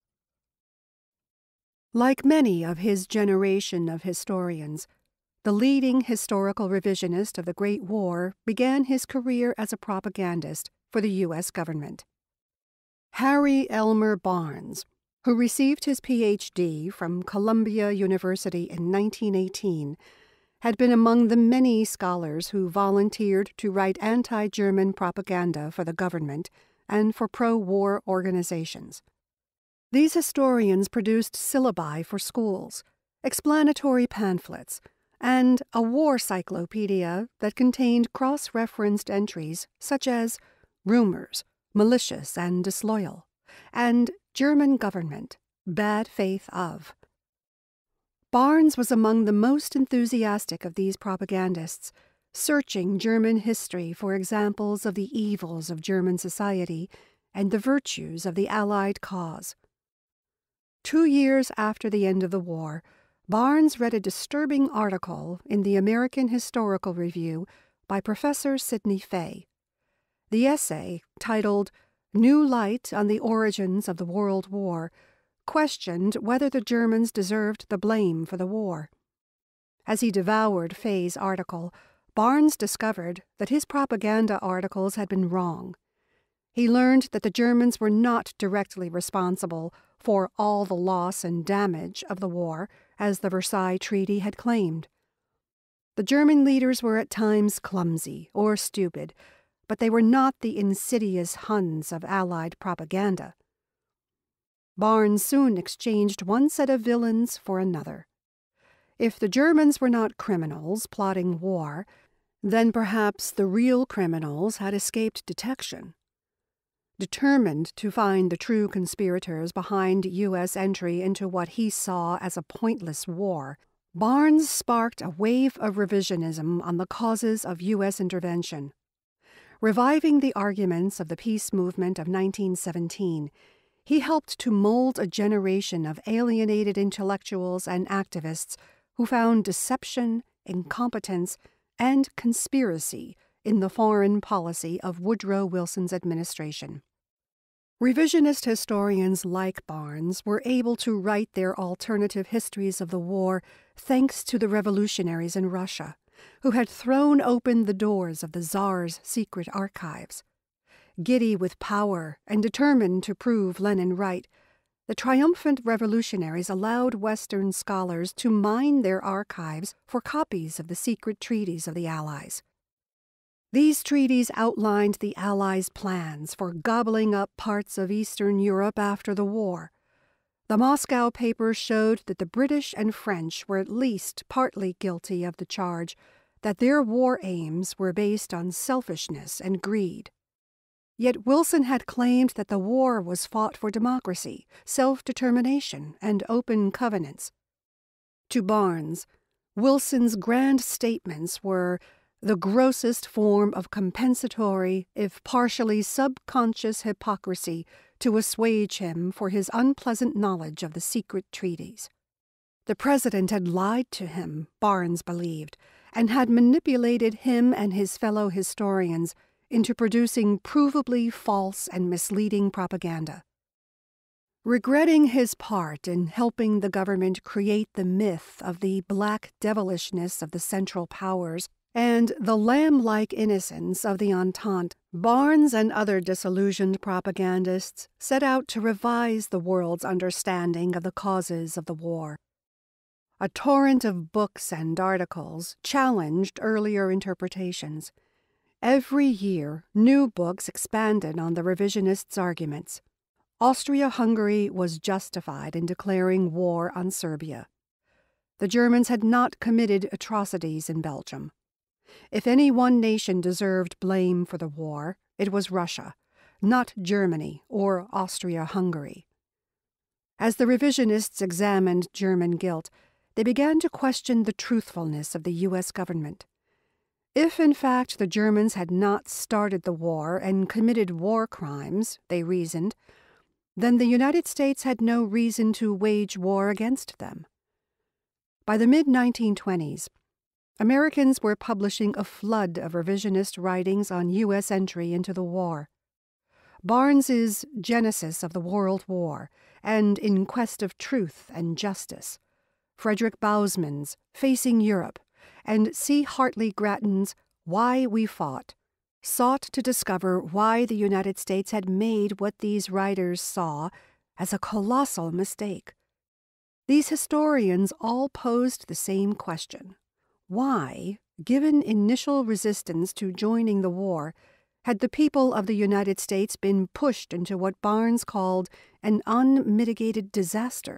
Like many of his generation of historians, the leading historical revisionist of the Great War began his career as a propagandist for the U S government. Harry Elmer Barnes, who received his P H D from Columbia University in nineteen eighteen, had been among the many scholars who volunteered to write anti-German propaganda for the government and for pro-war organizations. These historians produced syllabi for schools, explanatory pamphlets, and a war cyclopedia that contained cross-referenced entries such as rumors, malicious and disloyal, and German government, bad faith of. Barnes was among the most enthusiastic of these propagandists, searching German history for examples of the evils of German society and the virtues of the Allied cause. Two years after the end of the war, Barnes read a disturbing article in the American Historical Review by Professor Sidney Fay. The essay, titled New Light on the Origins of the World War, questioned whether the Germans deserved the blame for the war. As he devoured Fay's article, Barnes discovered that his propaganda articles had been wrong. He learned that the Germans were not directly responsible for all the loss and damage of the war, as the Versailles Treaty had claimed. The German leaders were at times clumsy or stupid, but they were not the insidious Huns of Allied propaganda. Barnes soon exchanged one set of villains for another. If the Germans were not criminals plotting war, then perhaps the real criminals had escaped detection. Determined to find the true conspirators behind U S entry into what he saw as a pointless war, Barnes sparked a wave of revisionism on the causes of U S intervention. Reviving the arguments of the peace movement of nineteen seventeen, he helped to mold a generation of alienated intellectuals and activists who found deception, incompetence, and conspiracy in the foreign policy of Woodrow Wilson's administration. Revisionist historians like Barnes were able to write their alternative histories of the war thanks to the revolutionaries in Russia, who had thrown open the doors of the Tsar's secret archives. Giddy with power and determined to prove Lenin right, the triumphant revolutionaries allowed Western scholars to mine their archives for copies of the secret treaties of the Allies. These treaties outlined the Allies' plans for gobbling up parts of Eastern Europe after the war. The Moscow papers showed that the British and French were at least partly guilty of the charge that their war aims were based on selfishness and greed. Yet Wilson had claimed that the war was fought for democracy, self-determination, and open covenants. To Barnes, Wilson's grand statements were the grossest form of compensatory, if partially subconscious hypocrisy to assuage him for his unpleasant knowledge of the secret treaties. The president had lied to him, Barnes believed, and had manipulated him and his fellow historians into producing provably false and misleading propaganda. Regretting his part in helping the government create the myth of the black devilishness of the Central Powers and the lamb-like innocence of the Entente, Barnes and other disillusioned propagandists set out to revise the world's understanding of the causes of the war. A torrent of books and articles challenged earlier interpretations. Every year, new books expanded on the revisionists' arguments. Austria-Hungary was justified in declaring war on Serbia. The Germans had not committed atrocities in Belgium. If any one nation deserved blame for the war, it was Russia, not Germany or Austria-Hungary. As the revisionists examined German guilt, they began to question the truthfulness of the U S government. If, in fact, the Germans had not started the war and committed war crimes, they reasoned, then the United States had no reason to wage war against them. By the mid nineteen twenties, Americans were publishing a flood of revisionist writings on U S entry into the war. Barnes's Genesis of the World War and In Quest of Truth and Justice, Frederick Bausman's Facing Europe, and C. Hartley Grattan's Why We Fought sought to discover why the United States had made what these writers saw as a colossal mistake. These historians all posed the same question. Why, given initial resistance to joining the war, had the people of the United States been pushed into what Barnes called an unmitigated disaster?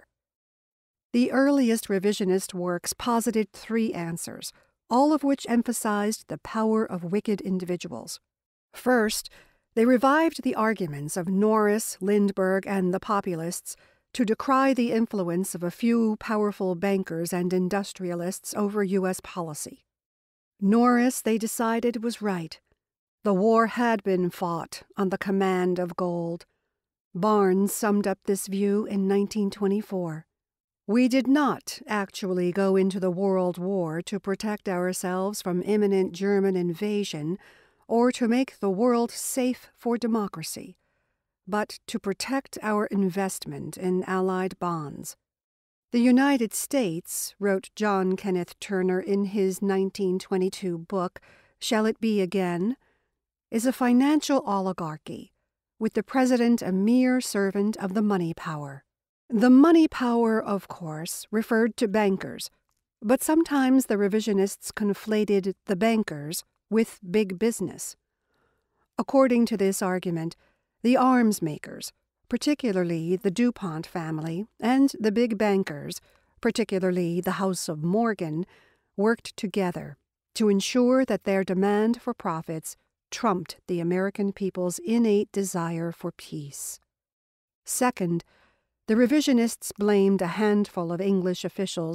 The earliest revisionist works posited three answers, all of which emphasized the power of wicked individuals. First, they revived the arguments of Norris, Lindbergh, and the populists to decry the influence of a few powerful bankers and industrialists over U S policy. Norris, they decided, was right. The war had been fought on the command of gold. Barnes summed up this view in nineteen twenty-four. We did not actually go into the World War to protect ourselves from imminent German invasion or to make the world safe for democracy, but to protect our investment in Allied bonds. The United States, wrote John Kenneth Turner in his nineteen twenty-two book, Shall It Be Again?, is a financial oligarchy, with the president a mere servant of the money power. The money power, of course, referred to bankers, but sometimes the revisionists conflated the bankers with big business. According to this argument, the arms makers, particularly the DuPont family, and the big bankers, particularly the House of Morgan, worked together to ensure that their demand for profits trumped the American people's innate desire for peace. Second, the revisionists blamed a handful of English officials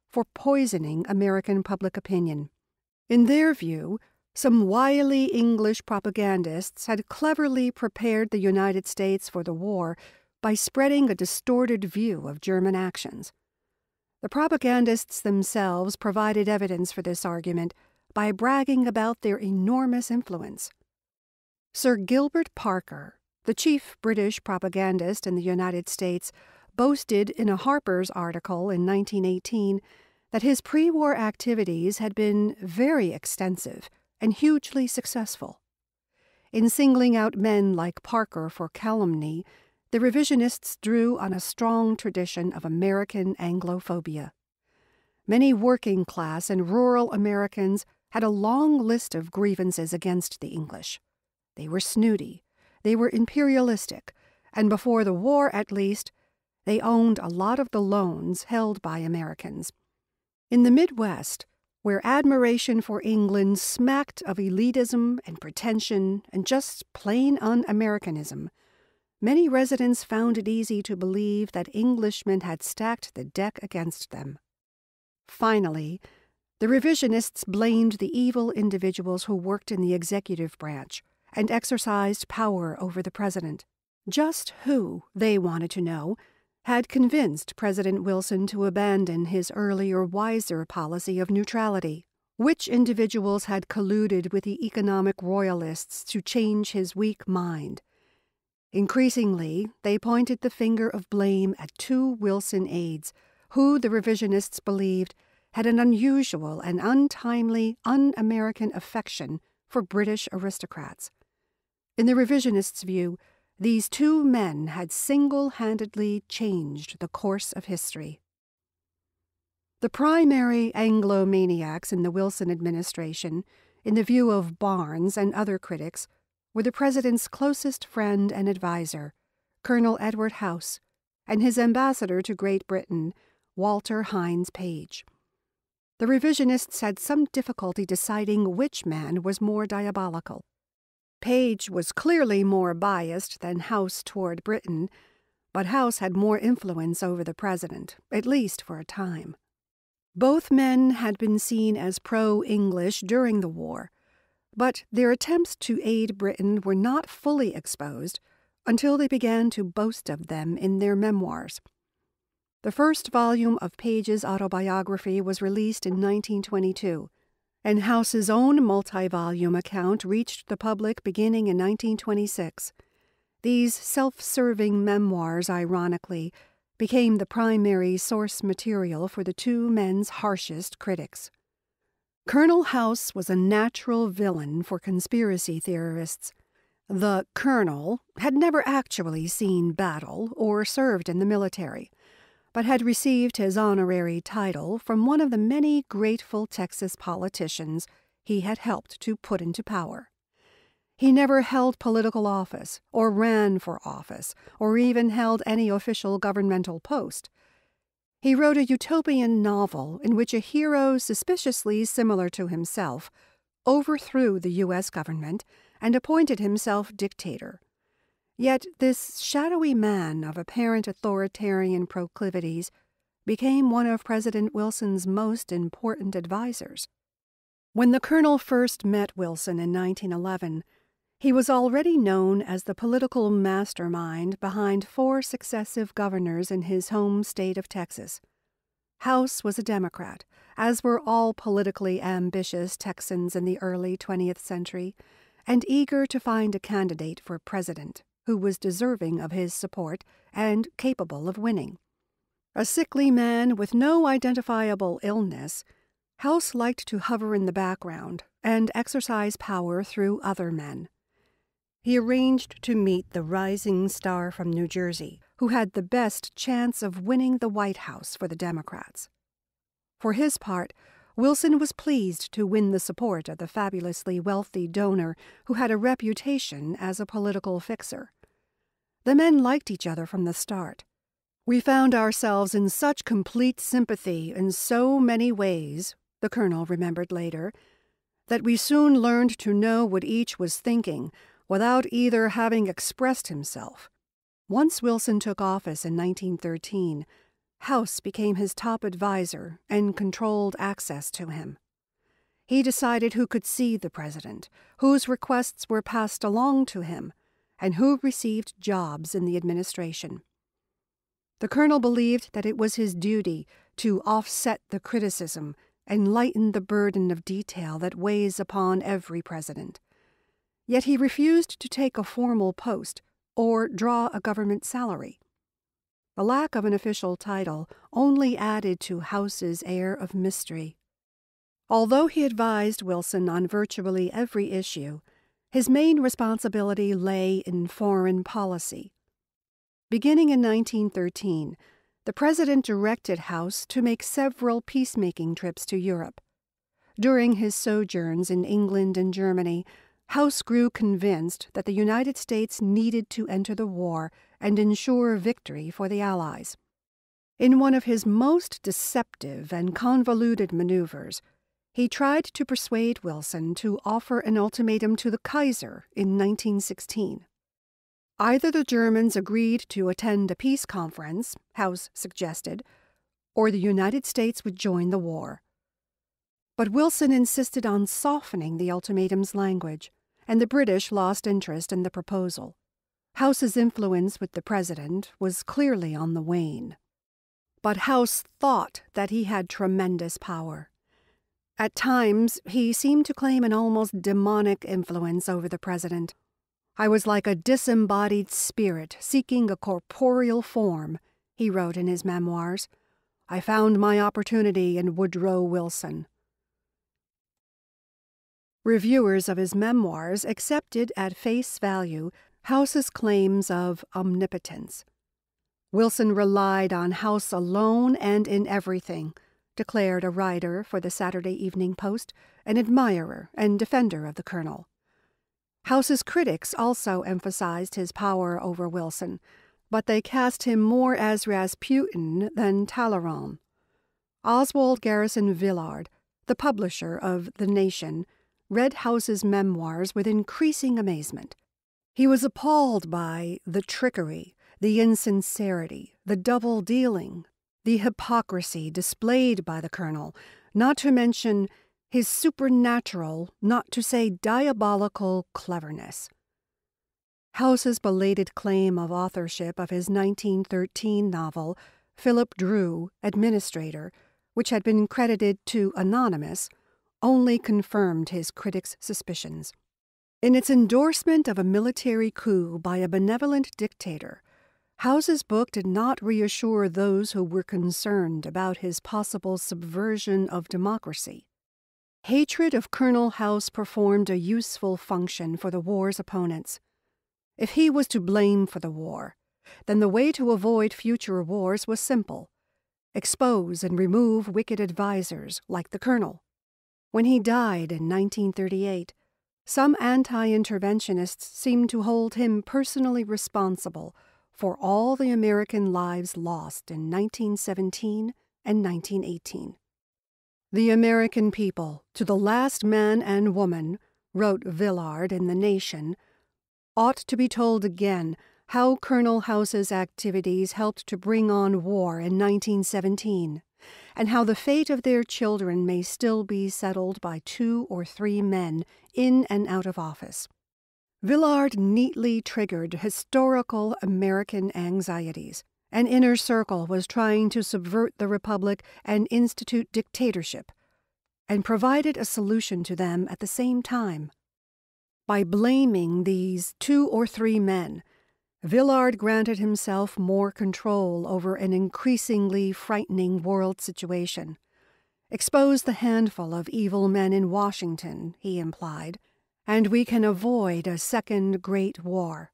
for poisoning American public opinion. In their view, some wily English propagandists had cleverly prepared the United States for the war by spreading a distorted view of German actions. The propagandists themselves provided evidence for this argument by bragging about their enormous influence. Sir Gilbert Parker, the chief British propagandist in the United States, boasted in a Harper's article in nineteen eighteen that his pre-war activities had been very extensive and hugely successful. In singling out men like Parker for calumny, the revisionists drew on a strong tradition of American Anglophobia. Many working-class and rural Americans had a long list of grievances against the English. They were snooty, they were imperialistic, and before the war at least, they owned a lot of the loans held by Americans. In the Midwest, where admiration for England smacked of elitism and pretension and just plain un-Americanism, many residents found it easy to believe that Englishmen had stacked the deck against them. Finally, the revisionists blamed the evil individuals who worked in the executive branch and exercised power over the president. Just who, they wanted to know, had convinced President Wilson to abandon his earlier wiser policy of neutrality. Which individuals had colluded with the economic royalists to change his weak mind? Increasingly, they pointed the finger of blame at two Wilson aides, who the revisionists believed had an unusual and untimely un-American affection for British aristocrats. In the revisionists' view, these two men had single-handedly changed the course of history. The primary Anglo-maniacs in the Wilson administration, in the view of Barnes and other critics, were the president's closest friend and adviser, Colonel Edward House, and his ambassador to Great Britain, Walter Hines Page. The revisionists had some difficulty deciding which man was more diabolical. Page was clearly more biased than House toward Britain, but House had more influence over the president, at least for a time. Both men had been seen as pro-English during the war, but their attempts to aid Britain were not fully exposed until they began to boast of them in their memoirs. The first volume of Page's autobiography was released in nineteen twenty-two, and House's own multi-volume account reached the public beginning in nineteen twenty-six. These self-serving memoirs, ironically, became the primary source material for the two men's harshest critics. Colonel House was a natural villain for conspiracy theorists. The colonel had never actually seen battle or served in the military, but had received his honorary title from one of the many grateful Texas politicians he had helped to put into power. He never held political office, or ran for office, or even held any official governmental post. He wrote a utopian novel in which a hero suspiciously similar to himself overthrew the U S government and appointed himself dictator. Yet this shadowy man of apparent authoritarian proclivities became one of President Wilson's most important advisers. When the colonel first met Wilson in nineteen eleven, he was already known as the political mastermind behind four successive governors in his home state of Texas. House was a Democrat, as were all politically ambitious Texans in the early twentieth century, and eager to find a candidate for president who was deserving of his support and capable of winning. A sickly man with no identifiable illness, House liked to hover in the background and exercise power through other men. He arranged to meet the rising star from New Jersey, who had the best chance of winning the White House for the Democrats. For his part, Wilson was pleased to win the support of the fabulously wealthy donor who had a reputation as a political fixer. The men liked each other from the start. "We found ourselves in such complete sympathy in so many ways," the colonel remembered later, "that we soon learned to know what each was thinking, without either having expressed himself." Once Wilson took office in nineteen thirteen, House became his top advisor and controlled access to him. He decided who could see the president, whose requests were passed along to him, and who received jobs in the administration. The colonel believed that it was his duty to offset the criticism and lighten the burden of detail that weighs upon every president. Yet he refused to take a formal post or draw a government salary. The lack of an official title only added to House's air of mystery. Although he advised Wilson on virtually every issue, his main responsibility lay in foreign policy. Beginning in nineteen thirteen, the president directed House to make several peacemaking trips to Europe. During his sojourns in England and Germany, House grew convinced that the United States needed to enter the war and ensure victory for the Allies. In one of his most deceptive and convoluted maneuvers, he tried to persuade Wilson to offer an ultimatum to the Kaiser in nineteen sixteen. Either the Germans agreed to attend a peace conference, House suggested, or the United States would join the war. But Wilson insisted on softening the ultimatum's language, and the British lost interest in the proposal. House's influence with the president was clearly on the wane. But House thought that he had tremendous power. At times, he seemed to claim an almost demonic influence over the president. "I was like a disembodied spirit seeking a corporeal form," he wrote in his memoirs. "I found my opportunity in Woodrow Wilson." Reviewers of his memoirs accepted at face value House's claims of omnipotence. "Wilson relied on House alone and in everything," declared a writer for the Saturday Evening Post, an admirer and defender of the colonel. House's critics also emphasized his power over Wilson, but they cast him more as Rasputin than Talleyrand. Oswald Garrison Villard, the publisher of The Nation, read House's memoirs with increasing amazement. He was appalled by the trickery, the insincerity, the double-dealing, the hypocrisy displayed by the colonel, not to mention his supernatural, not to say diabolical, cleverness. House's belated claim of authorship of his nineteen thirteen novel, Philip Drew, Administrator, which had been credited to Anonymous, only confirmed his critics' suspicions. In its endorsement of a military coup by a benevolent dictator, House's book did not reassure those who were concerned about his possible subversion of democracy. Hatred of Colonel House performed a useful function for the war's opponents. If he was to blame for the war, then the way to avoid future wars was simple: expose and remove wicked advisers like the colonel. When he died in nineteen thirty-eight, some anti-interventionists seemed to hold him personally responsible for all the American lives lost in nineteen seventeen and nineteen eighteen. "The American people, to the last man and woman," wrote Villard in The Nation, "ought to be told again how Colonel House's activities helped to bring on war in nineteen seventeen, and how the fate of their children may still be settled by two or three men in and out of office." Villard neatly triggered historical American anxieties. An inner circle was trying to subvert the republic and institute dictatorship, and provided a solution to them at the same time. By blaming these two or three men, Villard granted himself more control over an increasingly frightening world situation. "Expose the handful of evil men in Washington," he implied, "and we can avoid a second Great War."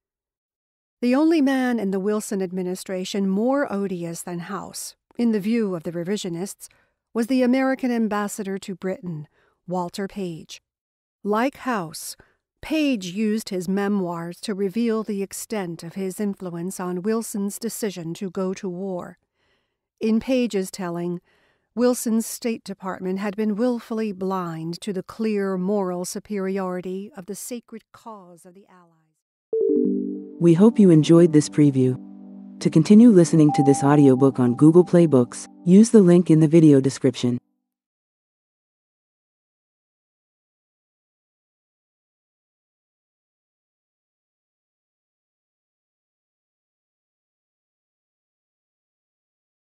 The only man in the Wilson administration more odious than House, in the view of the revisionists, was the American ambassador to Britain, Walter Page. Like House, Page used his memoirs to reveal the extent of his influence on Wilson's decision to go to war. In Page's telling, Wilson's State Department had been willfully blind to the clear moral superiority of the sacred cause of the Allies. We hope you enjoyed this preview. To continue listening to this audiobook on Google Play Books, use the link in the video description.